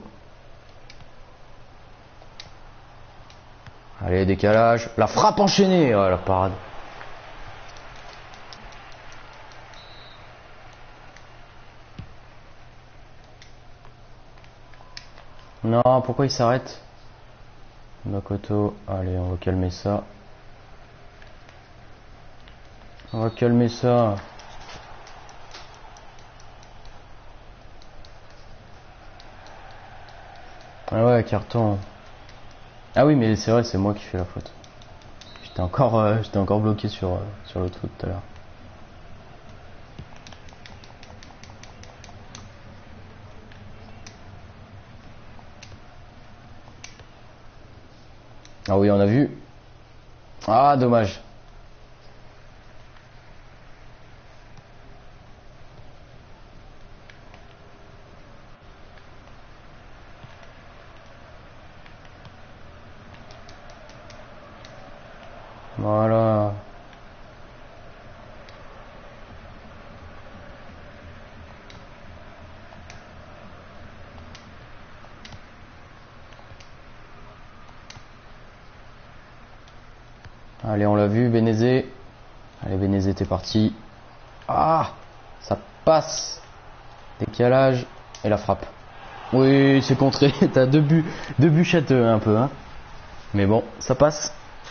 Allez, décalage. La frappe enchaînée. Oh, la parade. Non, pourquoi il s'arrête? Makoto. Allez, on va calmer ça. On va calmer ça. Ah ouais, carton. Ah oui, mais c'est vrai, c'est moi qui fais la faute. J'étais encore, euh, j'étais encore bloqué sur, euh, sur le truc tout à l'heure. Ah oui, on a vu. Ah, dommage. Voilà. Allez, on l'a vu, Bénézé. Allez, Bénézé, t'es parti. Ah, ça passe. Décalage et la frappe. Oui, c'est contré. T'as deux buts, deux buts châteux un peu, hein. Mais bon, ça passe.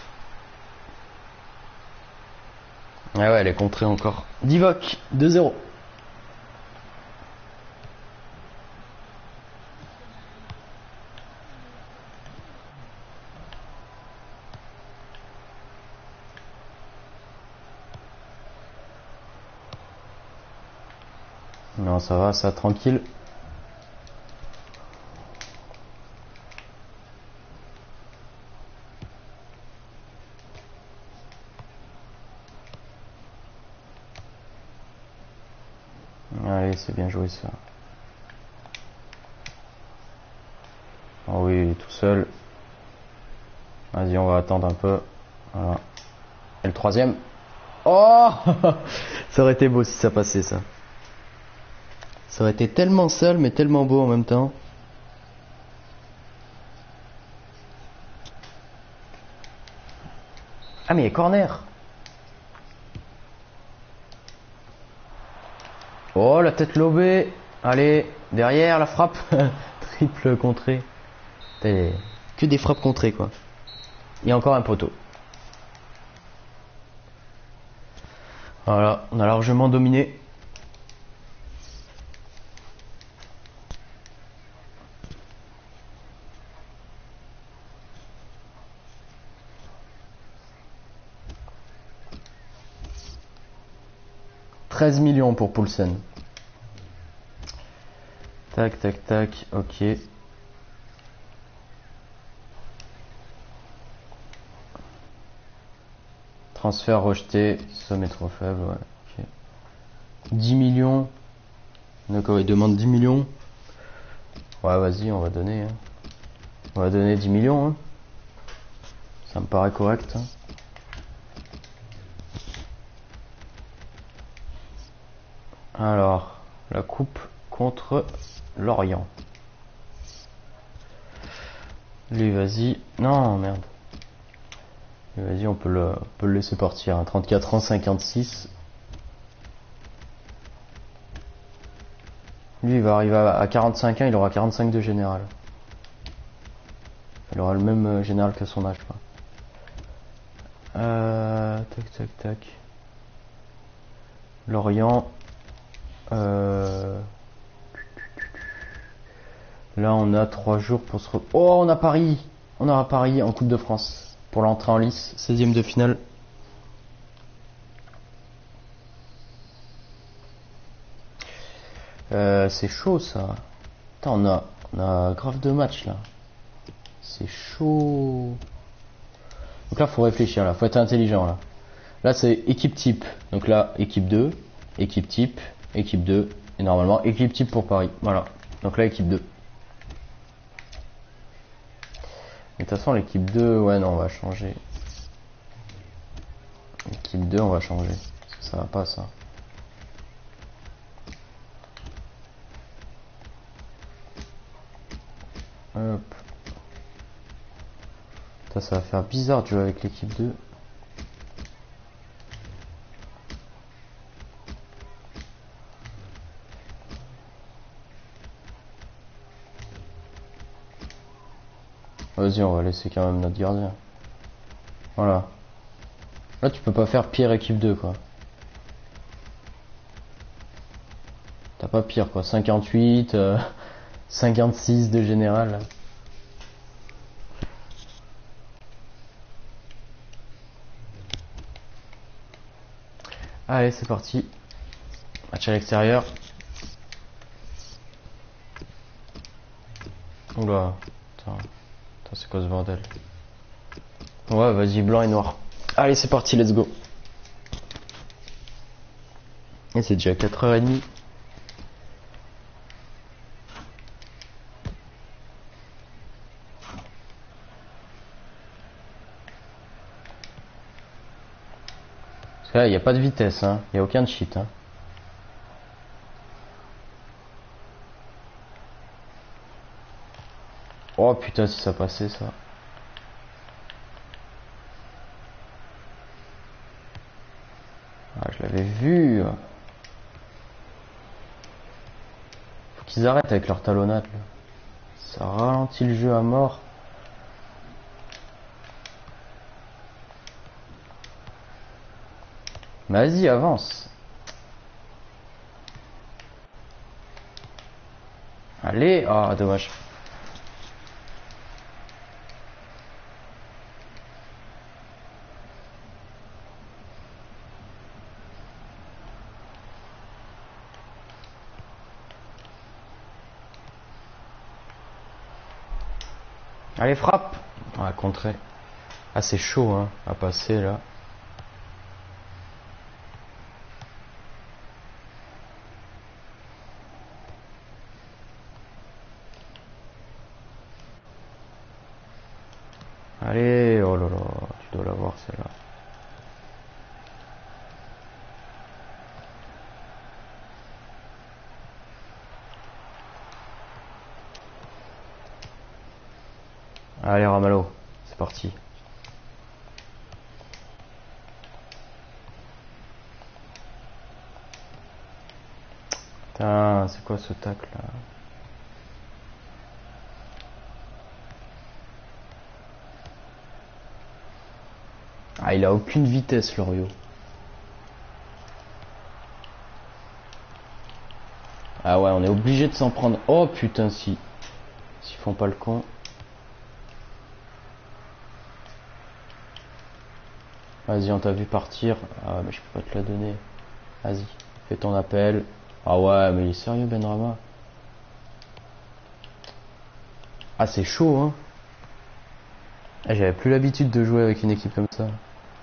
Ah ouais, elle est contrée encore. Divock, deux zéro. Non, ça va, ça tranquille. Allez, c'est bien joué ça. Oh oui, il est tout seul. Vas-y, on va attendre un peu. Voilà. Et le troisième. Oh ça aurait été beau si ça passait, ça. Ça aurait été tellement seul, mais tellement beau en même temps. Ah, mais il y a corner. Oh, la tête lobée. Allez, derrière, la frappe. Triple contré. Que des frappes contrées, quoi. Il y a encore un poteau. Voilà, on a largement dominé. treize millions pour Poulsen. Tac, tac, tac, ok. Transfert rejeté, somme est trop faible, ouais. Okay. dix millions. D'accord, il demande dix millions. Ouais, vas-y, on va donner. Hein. On va donner dix millions. Hein. Ça me paraît correct. Hein. Alors, la coupe contre Lorient. Lui, vas-y. Non, merde. Vas-y, on peut le, on peut le laisser partir. Hein. trente-quatre ans, cinquante-six. Lui, il va arriver à quarante-cinq ans, il aura quarante-cinq de général. Il aura le même général qu'à son âge, quoi. Euh, tac, tac, tac. Lorient. Euh... Là, on a trois jours pour se... Re... Oh, on a Paris. On aura Paris en Coupe de France. Pour l'entrée en lice, seizième de finale. Euh, c'est chaud, ça. Attends, on a, on a grave de matchs, là. C'est chaud. Donc là, faut réfléchir, là. Faut être intelligent, là. Là, c'est équipe type. Donc là, équipe deux, équipe type, équipe deux. Et normalement, équipe type pour Paris. Voilà. Donc là, équipe deux. Mais de toute façon, l'équipe deux, ouais, non, on va changer. Équipe deux, on va changer. Parce que ça va pas, ça. Hop. Ça, ça va faire bizarre de jouer avec l'équipe deux. Vas-y, on va laisser quand même notre gardien. Voilà. Là, tu peux pas faire pire équipe deux, quoi. T'as pas pire, quoi. cinquante-huit, euh, cinquante-six de général. Là. Allez, c'est parti. Match à l'extérieur. Oula. Attends. Attends, c'est quoi ce bordel? Ouais, vas-y, blanc et noir. Allez, c'est parti, let's go. Et c'est déjà quatre heures trente. Parce que là, il n'y a pas de vitesse, hein. Il n'y a aucun cheat, hein. Oh putain, si ça passait, ça. Ah, je l'avais vu. Faut qu'ils arrêtent avec leur talonnade, là. Ça ralentit le jeu à mort. Vas-y, avance. Allez. Ah, oh, dommage. Allez, frappe. Ah, contré. Ah, c'est chaud, hein, à passer, là. Allez, oh là là, tu dois l'avoir, celle-là. Allez, Ramalho, c'est parti. Putain, c'est quoi ce tacle là? Ah, il a aucune vitesse, Loriot. Ah ouais, on est obligé de s'en prendre. Oh putain, si. S'ils font pas le con. Vas-y, on t'a vu partir. Ah, mais je peux pas te la donner. Vas-y, fais ton appel. Ah ouais, mais il est sérieux, Benrahma? Ah, c'est chaud, hein. Ah, j'avais plus l'habitude de jouer avec une équipe comme ça.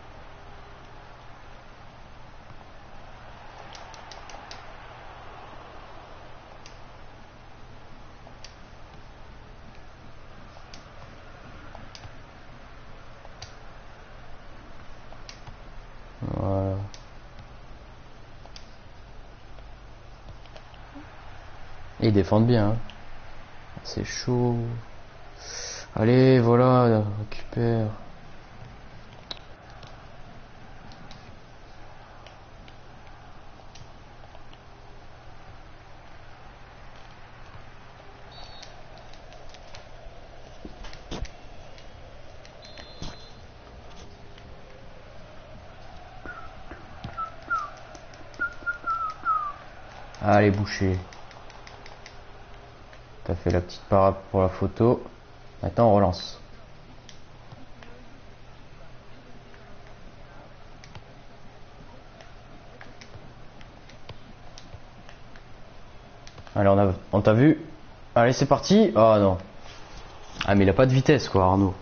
Voilà. Et ils défendent bien, hein. C'est chaud. Allez, voilà, récupère. Allez, boucher. T'as fait la petite parade pour la photo. Maintenant, on relance. Allez, on a, on t'a vu. Allez, c'est parti. Oh non. Ah, mais il a pas de vitesse, quoi, Arnaud.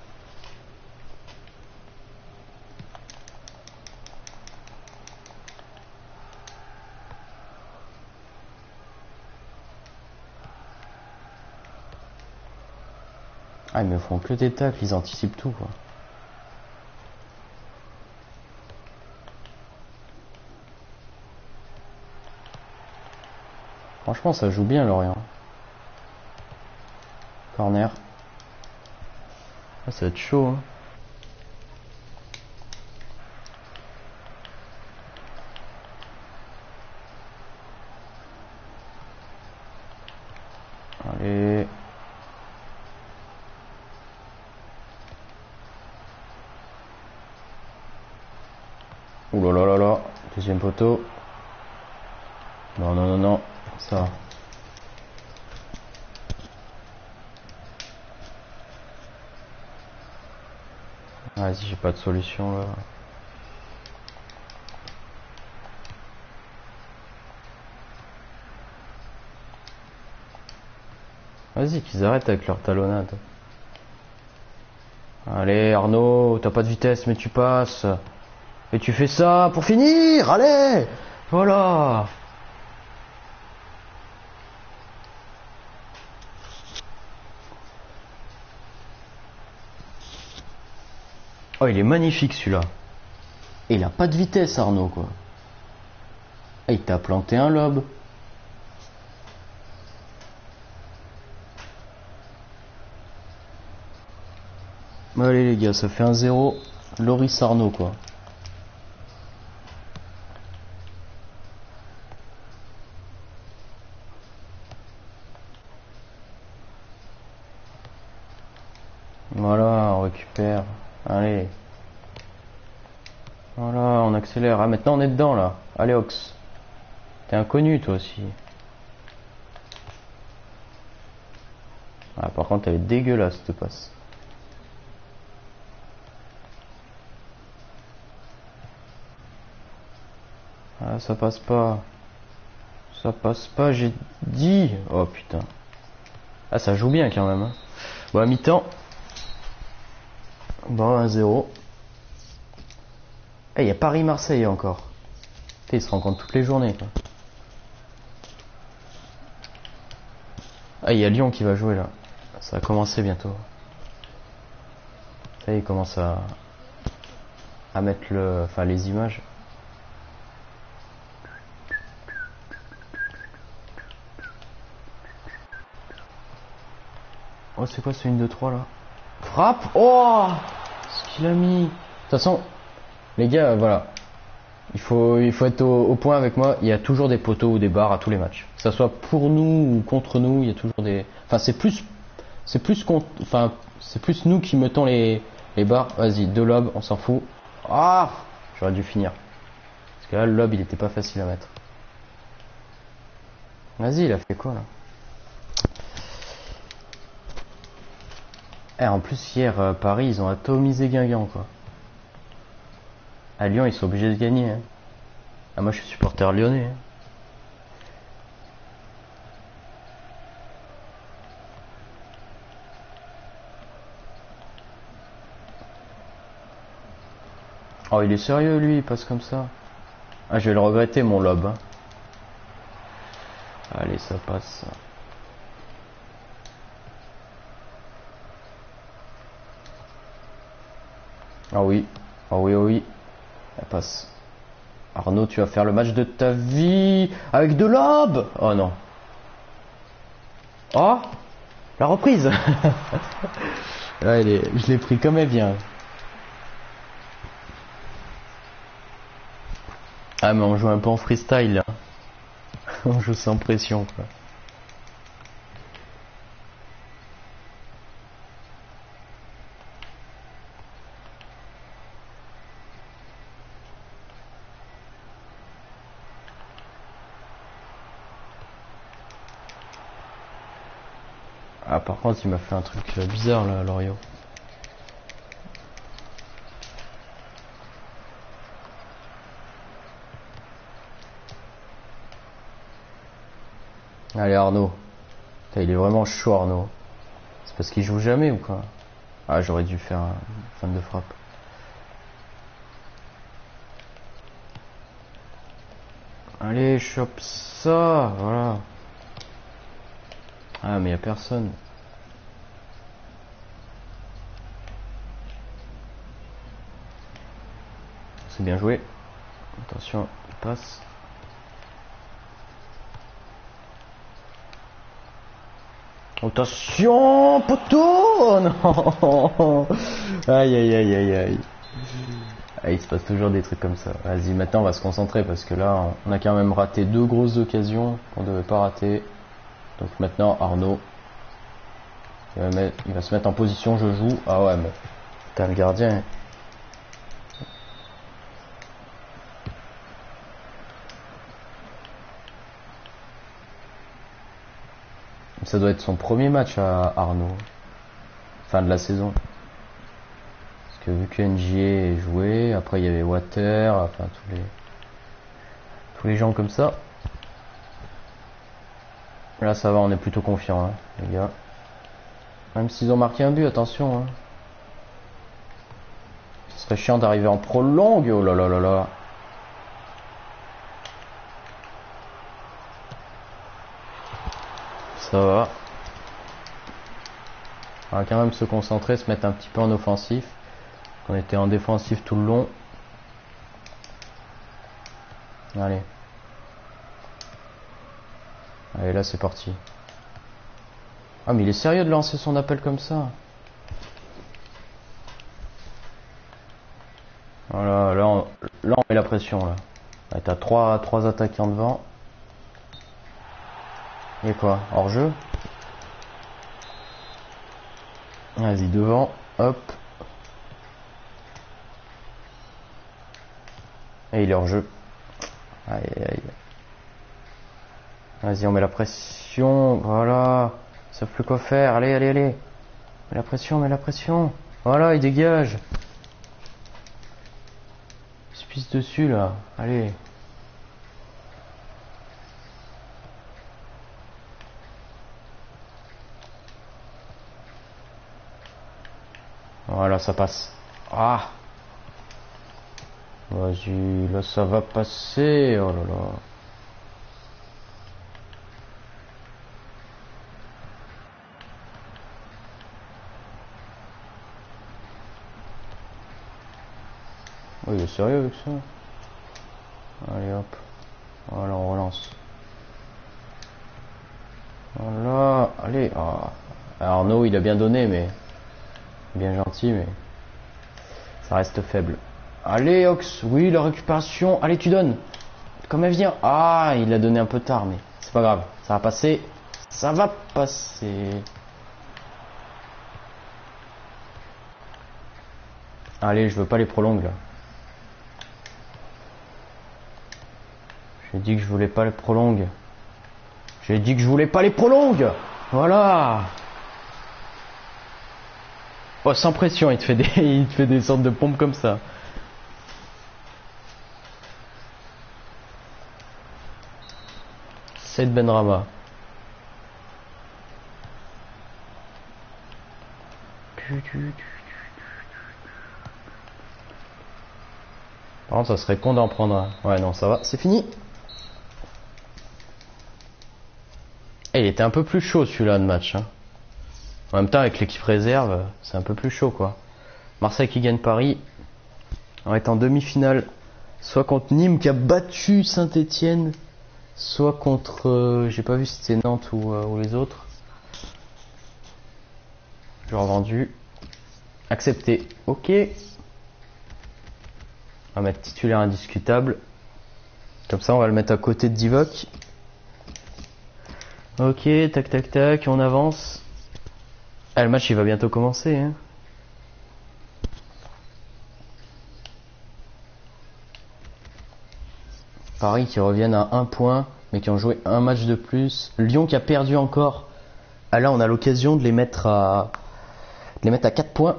Ah, ils me font que des tacles, ils anticipent tout, quoi. Franchement, ça joue bien, Lorient. Corner. Ah, ça va être chaud, hein. Allez. Ouh là là là là. Deuxième poteau. Non, non, non, non. Ça. Vas-y, j'ai pas de solution là. Vas-y, qu'ils arrêtent avec leur talonnade. Allez, Arnaud, t'as pas de vitesse, mais tu passes. Et tu fais ça pour finir. Allez, voilà. Oh, il est magnifique celui-là. Et il a pas de vitesse, Arnaud, quoi. Et il t'a planté un lobe. Allez les gars, ça fait un zéro. Loris Arnaud, quoi. Voilà, on récupère. Allez. Voilà, on accélère. Ah, maintenant on est dedans, là. Allez, Ox. T'es inconnu, toi aussi. Ah, par contre, elle est dégueulasse, cette passe. Ah, ça passe pas. Ça passe pas, j'ai dit. Oh, putain. Ah, ça joue bien, quand même. Hein. Bon, à mi-temps. Bon, un zéro. Eh, il y a Paris-Marseille encore. Putain, ils se rencontrent toutes les journées, quoi. Ah, il y a Lyon qui va jouer là. Ça va commencer bientôt. Ça y est, il commence à, à mettre le, enfin, les images. Oh, c'est quoi ce un deux trois là? Frappe! Oh! Ce qu'il a mis! De toute façon, les gars, euh, voilà. Il faut, il faut être au, au point avec moi. Il y a toujours des poteaux ou des barres à tous les matchs. Que ça soit pour nous ou contre nous, il y a toujours des. Enfin, c'est plus, c'est plus contre, enfin, c'est plus nous qui mettons les, les barres. Vas-y, deux lobes, on s'en fout. Ah! J'aurais dû finir. Parce que là, le lob, il était pas facile à mettre. Vas-y, il a fait quoi là? Eh, en plus, hier, euh, Paris, ils ont atomisé Guingamp, quoi. À Lyon, ils sont obligés de gagner. Hein. Ah, moi, je suis supporter lyonnais. Hein. Oh, il est sérieux, lui, il passe comme ça. Ah, je vais le regretter, mon lob. Hein. Allez, ça passe. Ah oui. Ah oui, oh oui. Elle passe. Arnaud, tu vas faire le match de ta vie avec de lobes. Oh non. Oh, la reprise. Là, elle est... je l'ai pris comme elle vient. Ah, mais on joue un peu en freestyle là. On joue sans pression, quoi. Ah, par contre, il m'a fait un truc bizarre là, Loriot. Allez, Arnaud. Putain, il est vraiment chaud, Arnaud. C'est parce qu'il joue jamais ou quoi? Ah, j'aurais dû faire un fin de frappe. Allez, chope ça, voilà. Ah, mais y a personne. C'est bien joué. Attention, il passe. Attention, poteau! Non! Aïe, aïe, aïe, aïe, aïe. Ah, il se passe toujours des trucs comme ça. Vas-y, maintenant on va se concentrer parce que là, on a quand même raté deux grosses occasions qu'on devait pas rater. Donc maintenant, Arnaud, il va, mettre, il va se mettre en position, je joue. Ah ouais, mais putain, le gardien. Ça doit être son premier match à Arnaud. Fin de la saison. Parce que vu que N J est joué, après il y avait Water, enfin tous les tous les gens comme ça. Là ça va, on est plutôt confiant, hein, les gars. Même s'ils ont marqué un but, attention. Hein. Ce serait chiant d'arriver en prolongue. Oh là là là là. Ça va. On va quand même se concentrer, se mettre un petit peu en offensif. On était en défensif tout le long. Allez. Allez, là c'est parti. Ah mais il est sérieux de lancer son appel comme ça. Voilà, là on, là on met la pression là. Là t'as trois, trois attaquants devant. Et quoi? Hors jeu? Vas-y devant, hop. Et il est hors jeu. Aïe aïe aïe. Vas-y, on met la pression. Voilà. Ils savent plus quoi faire. Allez, allez, allez. Mets la pression, mets la pression. Voilà, il dégage. Il se pisse dessus là. Allez. Voilà, ça passe. Ah. Vas-y, là ça va passer. Oh là là. Oh, il est sérieux avec ça? Allez hop. Voilà, on relance. Voilà, allez. Ah. Arnaud, il a bien donné, mais bien gentil, mais ça reste faible. Allez, Ox. Oui, la récupération. Allez, tu donnes. Comme elle vient. Ah, il l'a donné un peu tard, mais c'est pas grave. Ça va passer. Ça va passer. Allez, je veux pas les prolongues là. J'ai dit que je voulais pas les prolongues. J'ai dit que je voulais pas les prolongues. Voilà. Oh, sans pression, il te fait des, il te fait des sortes de pompes comme ça. C'est Benrahma. Par contre, ça serait con d'en prendre un. Ouais, non, ça va, c'est fini. Et il était un peu plus chaud celui-là de match. Hein. En même temps, avec l'équipe réserve, c'est un peu plus chaud, quoi. Marseille qui gagne Paris. On va être en demi-finale. Soit contre Nîmes qui a battu Saint-Etienne. Soit contre... Euh, j'ai pas vu si c'était Nantes ou, euh, ou les autres. Joueur vendu. Accepté. Ok. On va mettre titulaire indiscutable. Comme ça, on va le mettre à côté de Divock. Ok, tac, tac, tac, on avance. Ah, le match, il va bientôt commencer. Hein. Paris qui reviennent à un point, mais qui ont joué un match de plus. Lyon qui a perdu encore. Ah là, on a l'occasion de les mettre à, de les mettre à quatre points.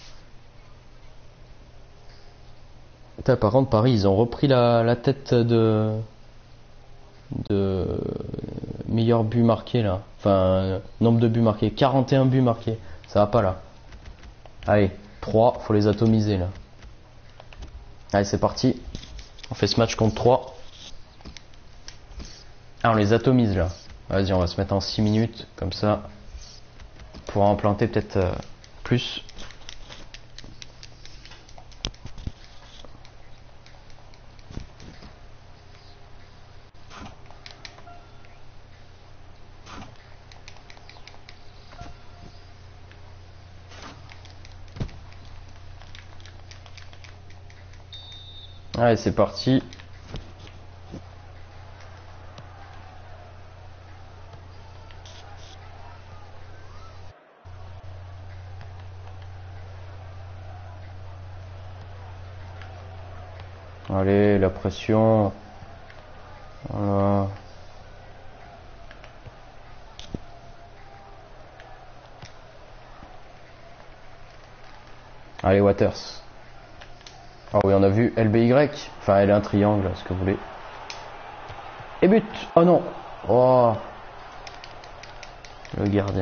Putain, par contre, Paris, ils ont repris la, la tête de, de meilleur but marqué là. Enfin, nombre de buts marqués. quarante et un buts marqués. Ça va pas là. Allez, trois, faut les atomiser là. Allez, c'est parti. On fait ce match contre trois. Ah, on les atomise là. Vas-y, on va se mettre en six minutes. Comme ça, on pourra en planter peut-être euh, plus. Allez, c'est parti. Allez, la pression. Voilà. Allez, Waters. Ah oui, on a vu L B Y. Enfin, elle est un triangle, ce que vous voulez. Et but. Oh non. Oh. Le gardien.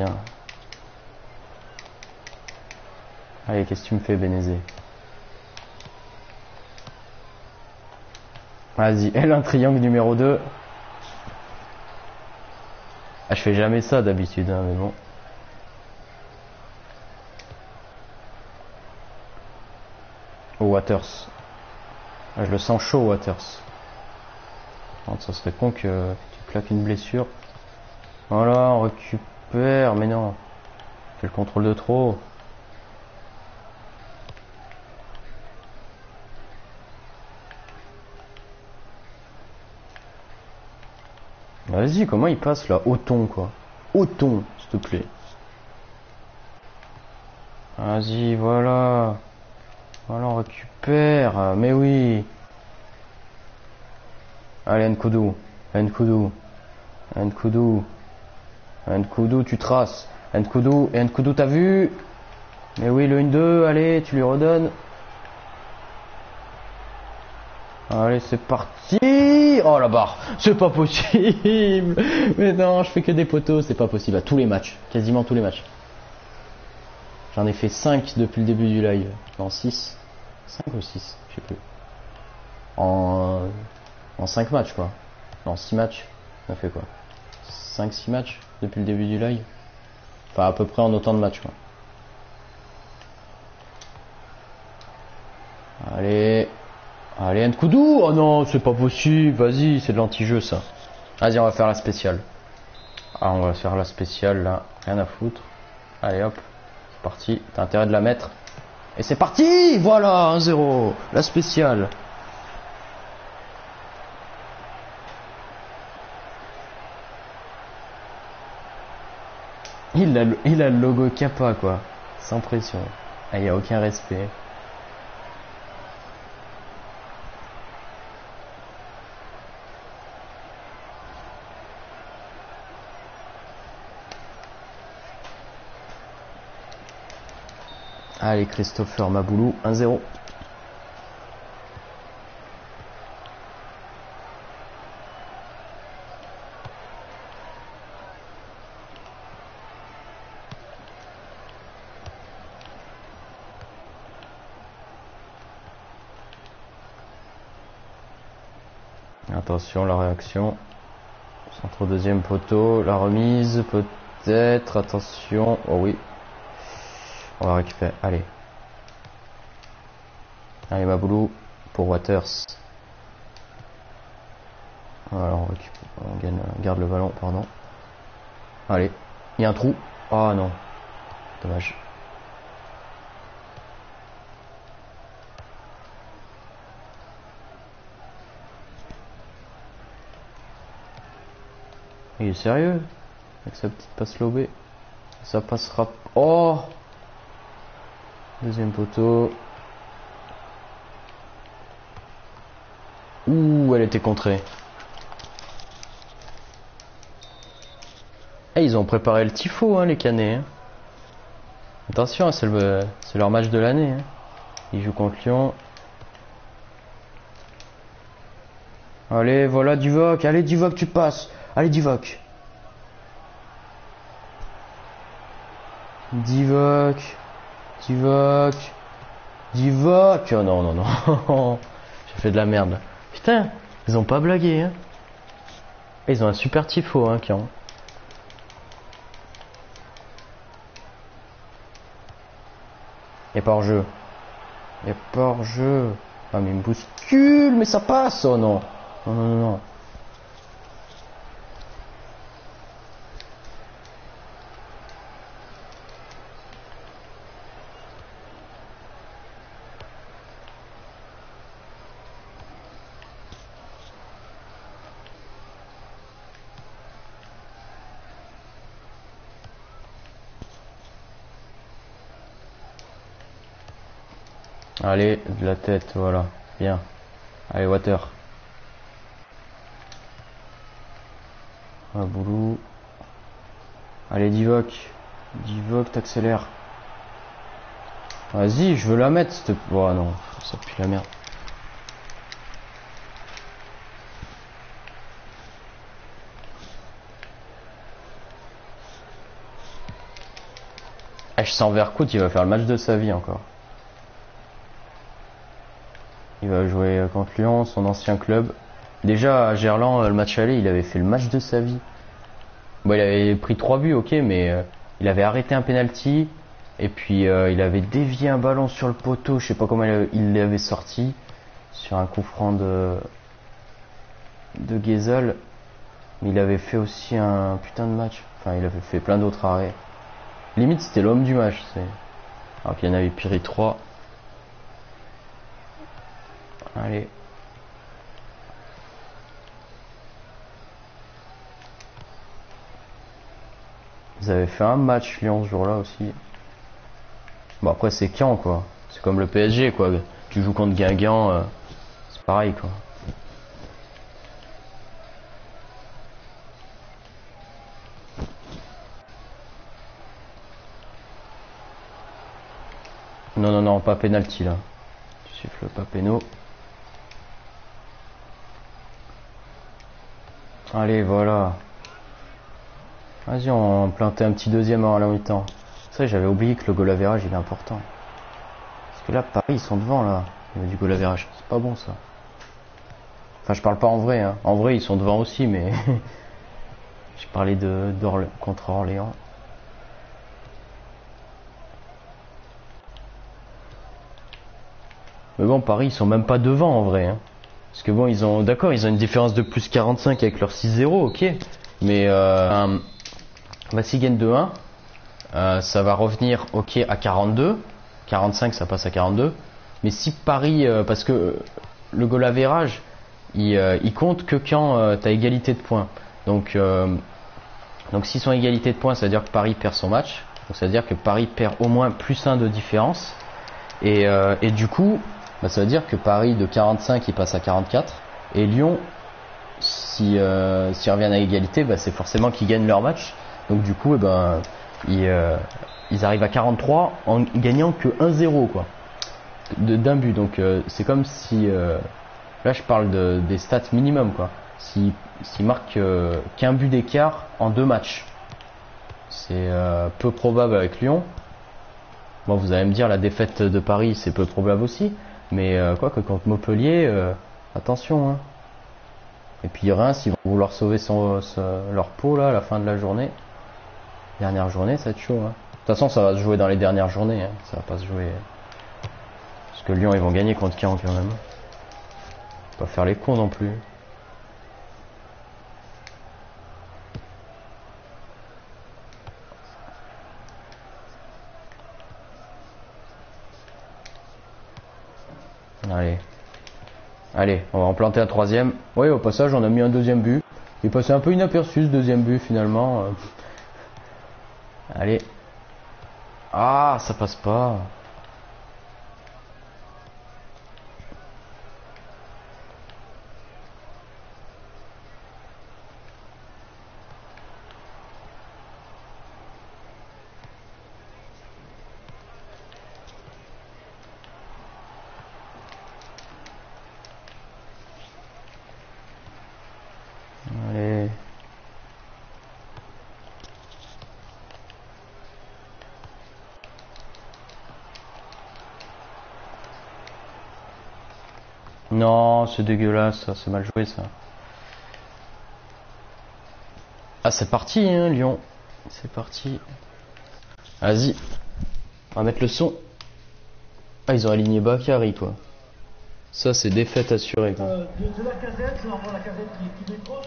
Allez, qu'est-ce que tu me fais, Bénézé? Vas-y, elle un triangle numéro deux. Ah, je fais jamais ça d'habitude, hein, mais bon. Oh, Waters. Ah, je le sens chaud, Waters. Alors, ça serait con que tu claques une blessure. Voilà, on récupère. Mais non. Fais le contrôle de trop. Vas-y, comment il passe là? Auton quoi. Auton, s'il te plaît. Vas-y, voilà. Voilà, on récupère. Mais oui. Allez, Nkoudou. Nkoudou. Nkoudou. Nkoudou, tu traces. Nkoudou. Et Nkoudou, t'as vu? Mais oui, le un deux. Allez, tu lui redonnes. Allez, c'est parti. Oh la barre, c'est pas possible. Mais non, je fais que des poteaux, c'est pas possible. À tous les matchs, quasiment tous les matchs. J'en ai fait cinq depuis le début du live. Non, six. cinq ou six, je sais plus. En, en cinq matchs quoi. Non, six matchs. On a fait quoi? cinq six matchs depuis le début du live. Enfin à peu près en autant de matchs quoi. Allez. Allez, Nkoudou. Oh non, c'est pas possible. Vas-y, c'est de l'anti-jeu ça. Vas-y, on va faire la spéciale. Ah, on va faire la spéciale là. Rien à foutre. Allez hop. C'est parti. T'as intérêt de la mettre. Et c'est parti. Voilà, un zéro. La spéciale. Il a, il a le logo Kappa quoi. Sans pression. Ah, il n'y a aucun respect. Allez, Christopher Maboulou, un zéro. Attention, la réaction. Centre au deuxième poteau, la remise, peut-être. Attention, oh oui. On va récupérer, allez. Allez, Maboulou pour Waters. Alors, on, récupère, on, gagne, on garde le ballon, pardon. Allez, il y a un trou. Oh non, dommage. Il est sérieux avec sa petite passe lobée. Ça passera. Oh, deuxième poteau. Ouh, elle était contrée. Eh, ils ont préparé le tifo, hein, les Canets. Hein. Attention, c'est le... leur match de l'année. Hein. Ils jouent contre Lyon. Allez, voilà Divock. Allez, Divock, tu passes. Allez, Divock. Divock. Divock. Divock. Oh non, non, non. J'ai fait de la merde. Putain, ils ont pas blagué. Hein. Ils ont un super tifo, hein, qui ont. Et pas hors jeu. Et pas hors jeu. Ah mais il me bouscule, mais ça passe. Oh non. Non, non, non, non. Allez, de la tête, voilà. Bien. Allez, Water. Ah, boulot. Allez, Divock. Divock, t'accélères. Vas-y, je veux la mettre. Cette... Oh non, ça pue la merde. Ah, je sens Vercout, il va faire le match de sa vie encore. Il va jouer contre Lyon, son ancien club. Déjà à Gerland, le match aller, il avait fait le match de sa vie. Bon, il avait pris trois buts, ok, mais euh, il avait arrêté un penalty. Et puis euh, il avait dévié un ballon sur le poteau, je sais pas comment il l'avait sorti. Sur un coup franc de, de Guézal. Mais il avait fait aussi un putain de match. Enfin, il avait fait plein d'autres arrêts. Limite, c'était l'homme du match. Alors qu'il y en avait Piri trois. Allez. Ils avaient fait un match Lyon ce jour-là aussi. Bon après c'est Caen quoi. C'est comme le P S G quoi. Tu joues contre Guingamp, euh, c'est pareil quoi. Non non non, pas penalty là. Tu siffles pas péno. Allez voilà. Vas-y, on plantait un petit deuxième à la mi-temps. Ça, j'avais oublié que le goal average il est important. Parce que là, Paris, ils sont devant là. Il y a du goal average. C'est pas bon ça. Enfin, je parle pas en vrai. Hein. En vrai, ils sont devant aussi, mais j'ai parlé de d'Orle... contre Orléans. Mais bon, Paris, ils sont même pas devant en vrai. Hein. Parce que bon, ils ont, d'accord, ils ont une différence de plus quarante-cinq avec leur six zéro, ok. Mais euh, bah, s'ils gagnent deux un, euh, ça va revenir, ok, à quarante-deux. quarante-cinq, ça passe à quarante-deux. Mais si Paris, euh, parce que euh, le goal average, il, euh, il compte que quand euh, tu as égalité de points. Donc, euh, donc s'ils sont à égalité de points, ça veut dire que Paris perd son match. Donc ça veut dire que Paris perd au moins plus un de différence. Et, euh, et du coup, bah, ça veut dire que Paris de quarante-cinq, il passe à quarante-quatre. Et Lyon, si euh, s'ils reviennent à égalité, bah, c'est forcément qu'ils gagnent leur match. Donc du coup, eh ben, ils, euh, ils arrivent à quarante-trois en gagnant que un zéro, quoi. D'un but. Donc euh, c'est comme si... Euh, là, je parle de, des stats minimum, quoi. S'ils si, si marquent euh, qu'un but d'écart en deux matchs. C'est euh, peu probable avec Lyon. Bon, vous allez me dire, la défaite de Paris, c'est peu probable aussi. Mais euh, quoi que contre Montpellier, euh, attention. Hein. Et puis Reims, ils vont vouloir sauver son, son, leur peau là, à la fin de la journée. Dernière journée, ça va être chaud. Hein. De toute façon, ça va se jouer dans les dernières journées. Hein. Ça va pas se jouer... Parce que Lyon, ils vont gagner contre Caen quand même. Pas faire les cons non plus. Allez. Allez, on va en planter un troisième. Oui, au passage, on a mis un deuxième but. Il est passé un peu inaperçu ce deuxième but finalement. Allez. Ah, ça passe pas. Allez. Non, c'est dégueulasse, ça, c'est mal joué ça. Ah, c'est parti, hein, Lyon. C'est parti. Vas-y. On va mettre le son. Ah, ils ont aligné Bakary, quoi. Ça, c'est défaite assurée, quoi. Euh, de, de la casette, c'est vraiment la casette qui, qui décroche.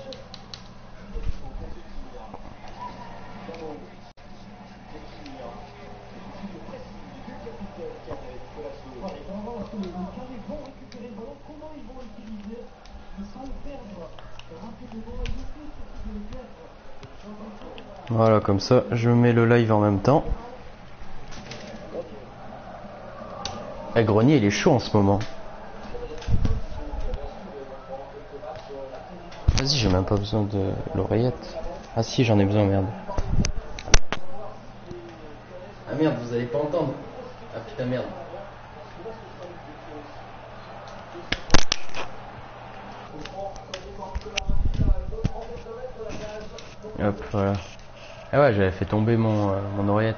Voilà, comme ça, je mets le live en même temps. Eh, Grenier, il est chaud en ce moment. Vas-y, j'ai même pas besoin de l'oreillette. Ah si, j'en ai besoin, merde. Ah merde, vous allez pas entendre. Ah putain, merde. Hop, voilà. Ah ouais, j'avais fait tomber mon, euh, mon oreillette.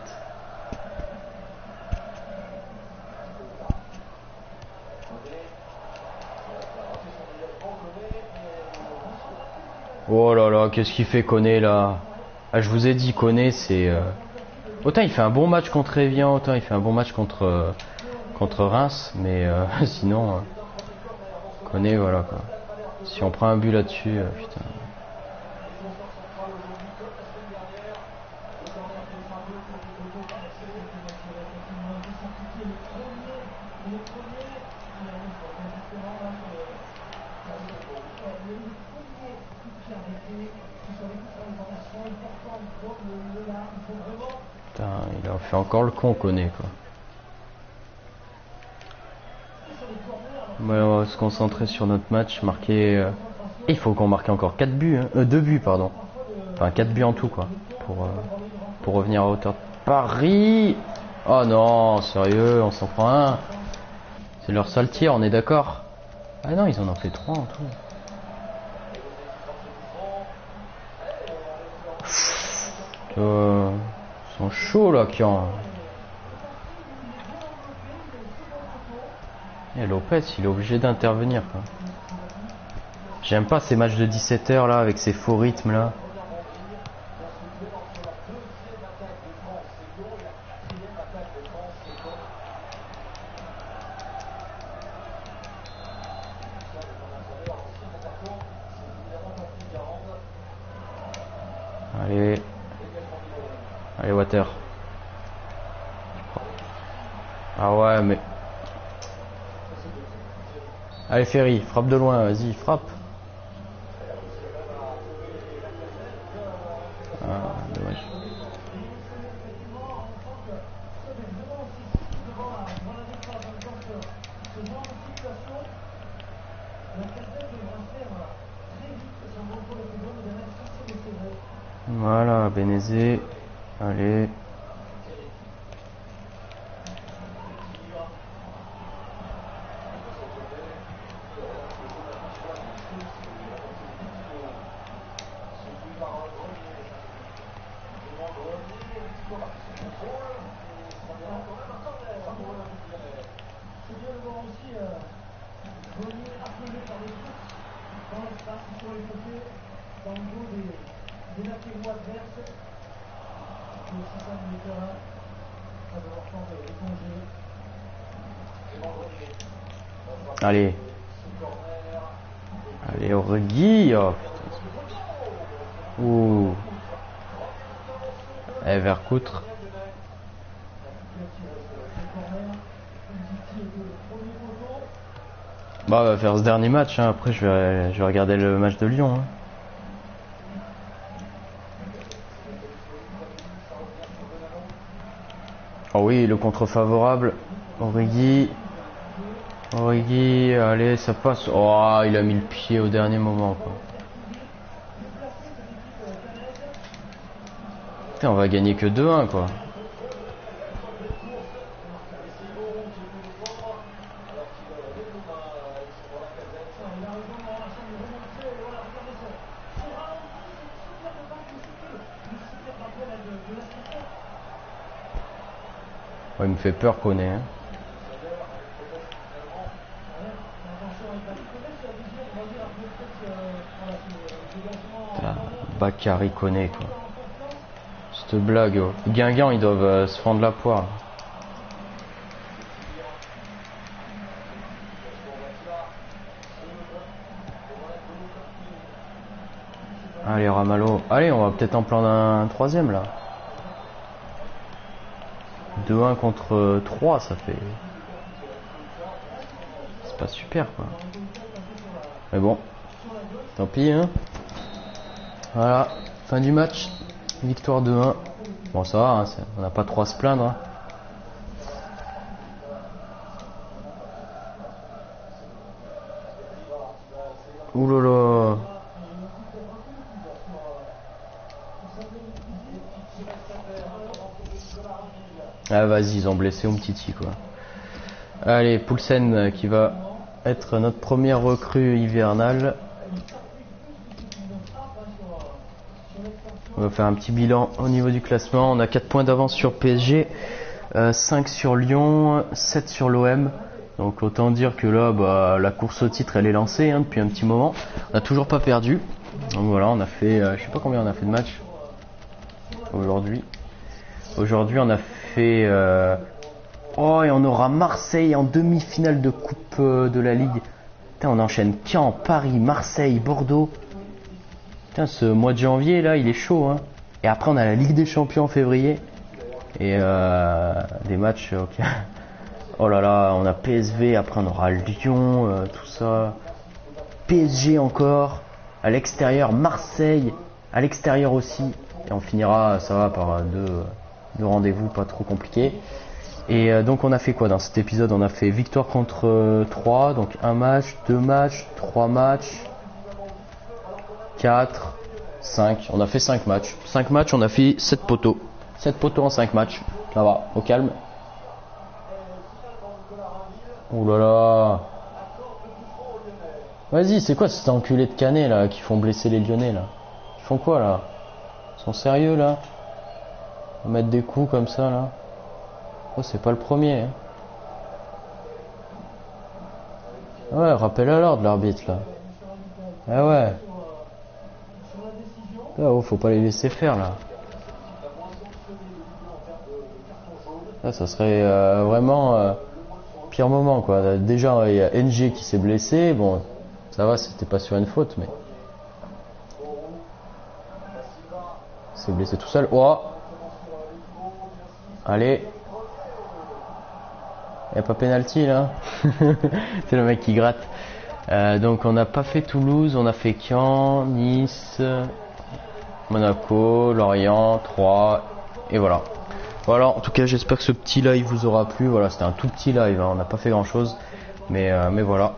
Oh là là, qu'est-ce qu'il fait Koné là? Ah, je vous ai dit, Koné, c'est... Euh... Autant il fait un bon match contre Evian, autant il fait un bon match contre, euh, contre Reims, mais euh, sinon, euh, Koné, voilà quoi. Si on prend un but là-dessus, euh, putain... Putain, il a fait encore le con, Koné, quoi. Ouais, on va se concentrer sur notre match, marquer... Euh... Il faut qu'on marque encore quatre buts, hein. euh, deux buts, pardon. Enfin, quatre buts en tout, quoi, pour, euh, pour revenir à hauteur de Paris. Oh non, sérieux, on s'en prend un. C'est leur sale tir, on est d'accord. Ah non, ils en ont fait trois en tout. Euh, Ils sont chauds là, Kian. Et Lopez, il est obligé d'intervenir. J'aime pas ces matchs de dix-sept heures là, avec ces faux rythmes là. Allez. Allez, Water. Ah ouais, mais... Allez, Ferry, frappe de loin, vas-y, frappe. Ah, dommage. Voilà, Bénézé. Allez. Allez. Allez, Orgui. Oh, putain. Ouh. Eh, Vercoutre. Bah, on va faire ce dernier match. Hein. Après, je vais, je vais regarder le match de Lyon. Hein. Oh oui, le contre favorable. Origi. Origi, allez, ça passe. Oh, il a mis le pied au dernier moment, quoi. Putain, on va gagner que deux un, quoi. Ouais, il me fait peur, Koné. Hein. Bakary Koné, quoi. Cette blague, oh. Guingamp, ils doivent euh, se fendre la poire. Allez, Ramalho. Allez, on va peut-être en prendre un, un troisième, là. deux un contre trois, ça fait... C'est pas super, quoi. Mais bon. Tant pis, hein. Voilà. Fin du match. Victoire deux un. Bon, ça va, hein, on n'a pas trop à se plaindre. Hein. Ouh là là. Ah vas-y, ils ont blessé Umtiti, quoi. Allez, Poulsen qui va être notre première recrue hivernale. On va faire un petit bilan au niveau du classement. On a quatre points d'avance sur P S G, euh, cinq sur Lyon, sept sur l'O M. Donc autant dire que là, bah, la course au titre, elle est lancée hein, depuis un petit moment. On n'a toujours pas perdu. Donc voilà, on a fait, euh, je sais pas combien on a fait de matchs aujourd'hui. Aujourd'hui, on a fait... Euh... Oh, et on aura Marseille en demi-finale de Coupe euh, de la Ligue. Putain, on enchaîne Caen, Paris, Marseille, Bordeaux. Putain, ce mois de janvier, là, il est chaud. Hein. Et après, on a la Ligue des Champions en février. Et euh, des matchs... Okay. Oh là là, on a P S V, après on aura Lyon, euh, tout ça. P S G encore. À l'extérieur, Marseille. À l'extérieur aussi. Et on finira, ça va, par deux... de rendez-vous pas trop compliqué. Et euh, donc on a fait quoi dans cet épisode? On a fait victoire contre euh, trois, donc un match, deux matchs, trois matchs, quatre, cinq. On a fait cinq matchs. cinq matchs, on a fait sept poteaux. sept poteaux en cinq matchs. Ça va, au calme. Ouh là là. Vas-y, c'est quoi cet enculé de Canet là qui font blesser les Lyonnais là? Ils font quoi là? Ils sont sérieux là? Mettre des coups comme ça là. Oh, c'est pas le premier. Hein. Ouais, rappel à l'ordre l'arbitre là. Ah ouais. Là, oh, faut pas les laisser faire là. Là, ça serait euh, vraiment euh, pire moment quoi. Déjà, il y a N G qui s'est blessé. Bon, ça va, c'était pas sur une faute, mais. Il s'est blessé tout seul. Oh. Allez. Il n'y a pas pénalty là. C'est le mec qui gratte. Euh, donc on n'a pas fait Toulouse, on a fait Caen, Nice, Monaco, Lorient, Troyes, et voilà. Voilà, en tout cas j'espère que ce petit live vous aura plu. Voilà, c'était un tout petit live, hein. On n'a pas fait grand chose, mais, euh, mais voilà.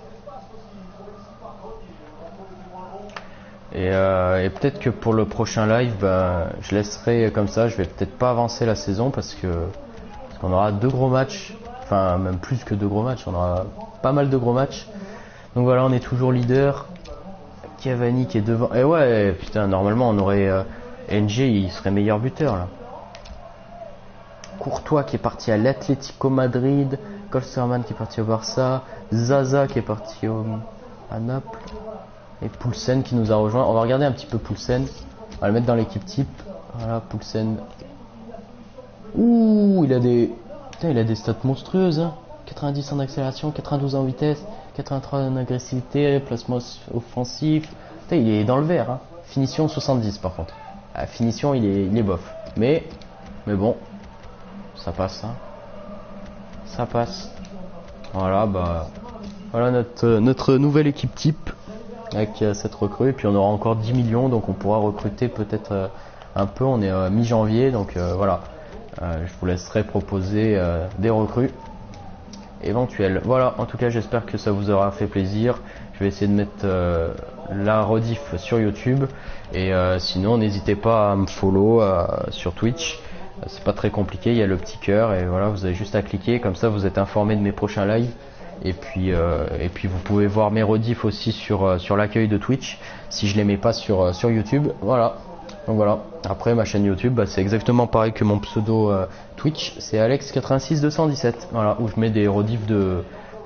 Et, euh, et peut-être que pour le prochain live, ben, je laisserai comme ça, je vais peut-être pas avancer la saison parce que parce qu'on aura deux gros matchs, enfin même plus que deux gros matchs, on aura pas mal de gros matchs. Donc voilà, on est toujours leader. Cavani qui est devant. Et ouais, putain, normalement on aurait euh, N G, il serait meilleur buteur là. Courtois qui est parti à l'Atlético Madrid, Kolsterman qui est parti au Barça, Zaza qui est parti au, à Naples, et Poulsen qui nous a rejoint. On va regarder un petit peu Poulsen. On va le mettre dans l'équipe type. Voilà, Poulsen. Ouh, il a des, putain, il a des stats monstrueuses. Hein. quatre-vingt-dix en accélération, quatre-vingt-douze en vitesse, quatre-vingt-trois en agressivité, placement offensif. Putain, il est dans le vert. Hein. Finition soixante-dix par contre. La finition, il est, il est bof. Mais, mais bon, ça passe. Hein. Ça passe. Voilà, bah, voilà notre, notre nouvelle équipe type avec euh, cette recrue. Et puis on aura encore dix millions, donc on pourra recruter peut-être euh, un peu. On est euh, mi-janvier, donc euh, voilà. Euh, je vous laisserai proposer euh, des recrues éventuelles. Voilà, en tout cas j'espère que ça vous aura fait plaisir. Je vais essayer de mettre euh, la rediff sur YouTube. Et euh, sinon n'hésitez pas à me follow euh, sur Twitch. C'est pas très compliqué, il y a le petit cœur et voilà, vous avez juste à cliquer, comme ça vous êtes informé de mes prochains lives. Et puis, euh, et puis vous pouvez voir mes rediffs aussi sur, euh, sur l'accueil de Twitch si je les mets pas sur, euh, sur YouTube. Voilà. Donc voilà. Après ma chaîne YouTube, bah, c'est exactement pareil que mon pseudo euh, Twitch, c'est Alex quatre-vingt-six deux cent dix-sept. Voilà, où je mets des rediffs de,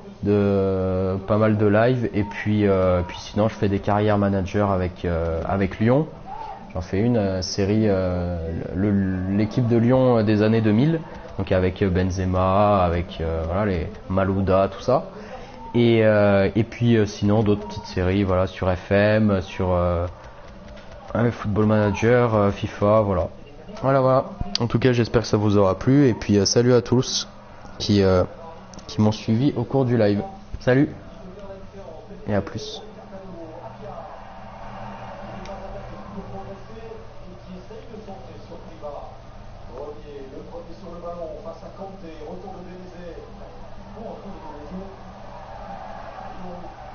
de pas mal de lives et puis, euh, puis sinon je fais des carrières manager avec, euh, avec Lyon. J'en fais une euh, série, euh, l'équipe de Lyon des années deux mille, donc avec Benzema, avec euh, voilà, les Malouda, tout ça. Et, euh, et puis euh, sinon d'autres petites séries, voilà, sur F M, sur euh, hein, Football Manager, euh, FIFA, voilà. Voilà, voilà. En tout cas, j'espère que ça vous aura plu. Et puis euh, salut à tous qui, euh, qui m'ont suivi au cours du live. Salut et à plus. Retour de Benzé. Bon, retour de Benzé.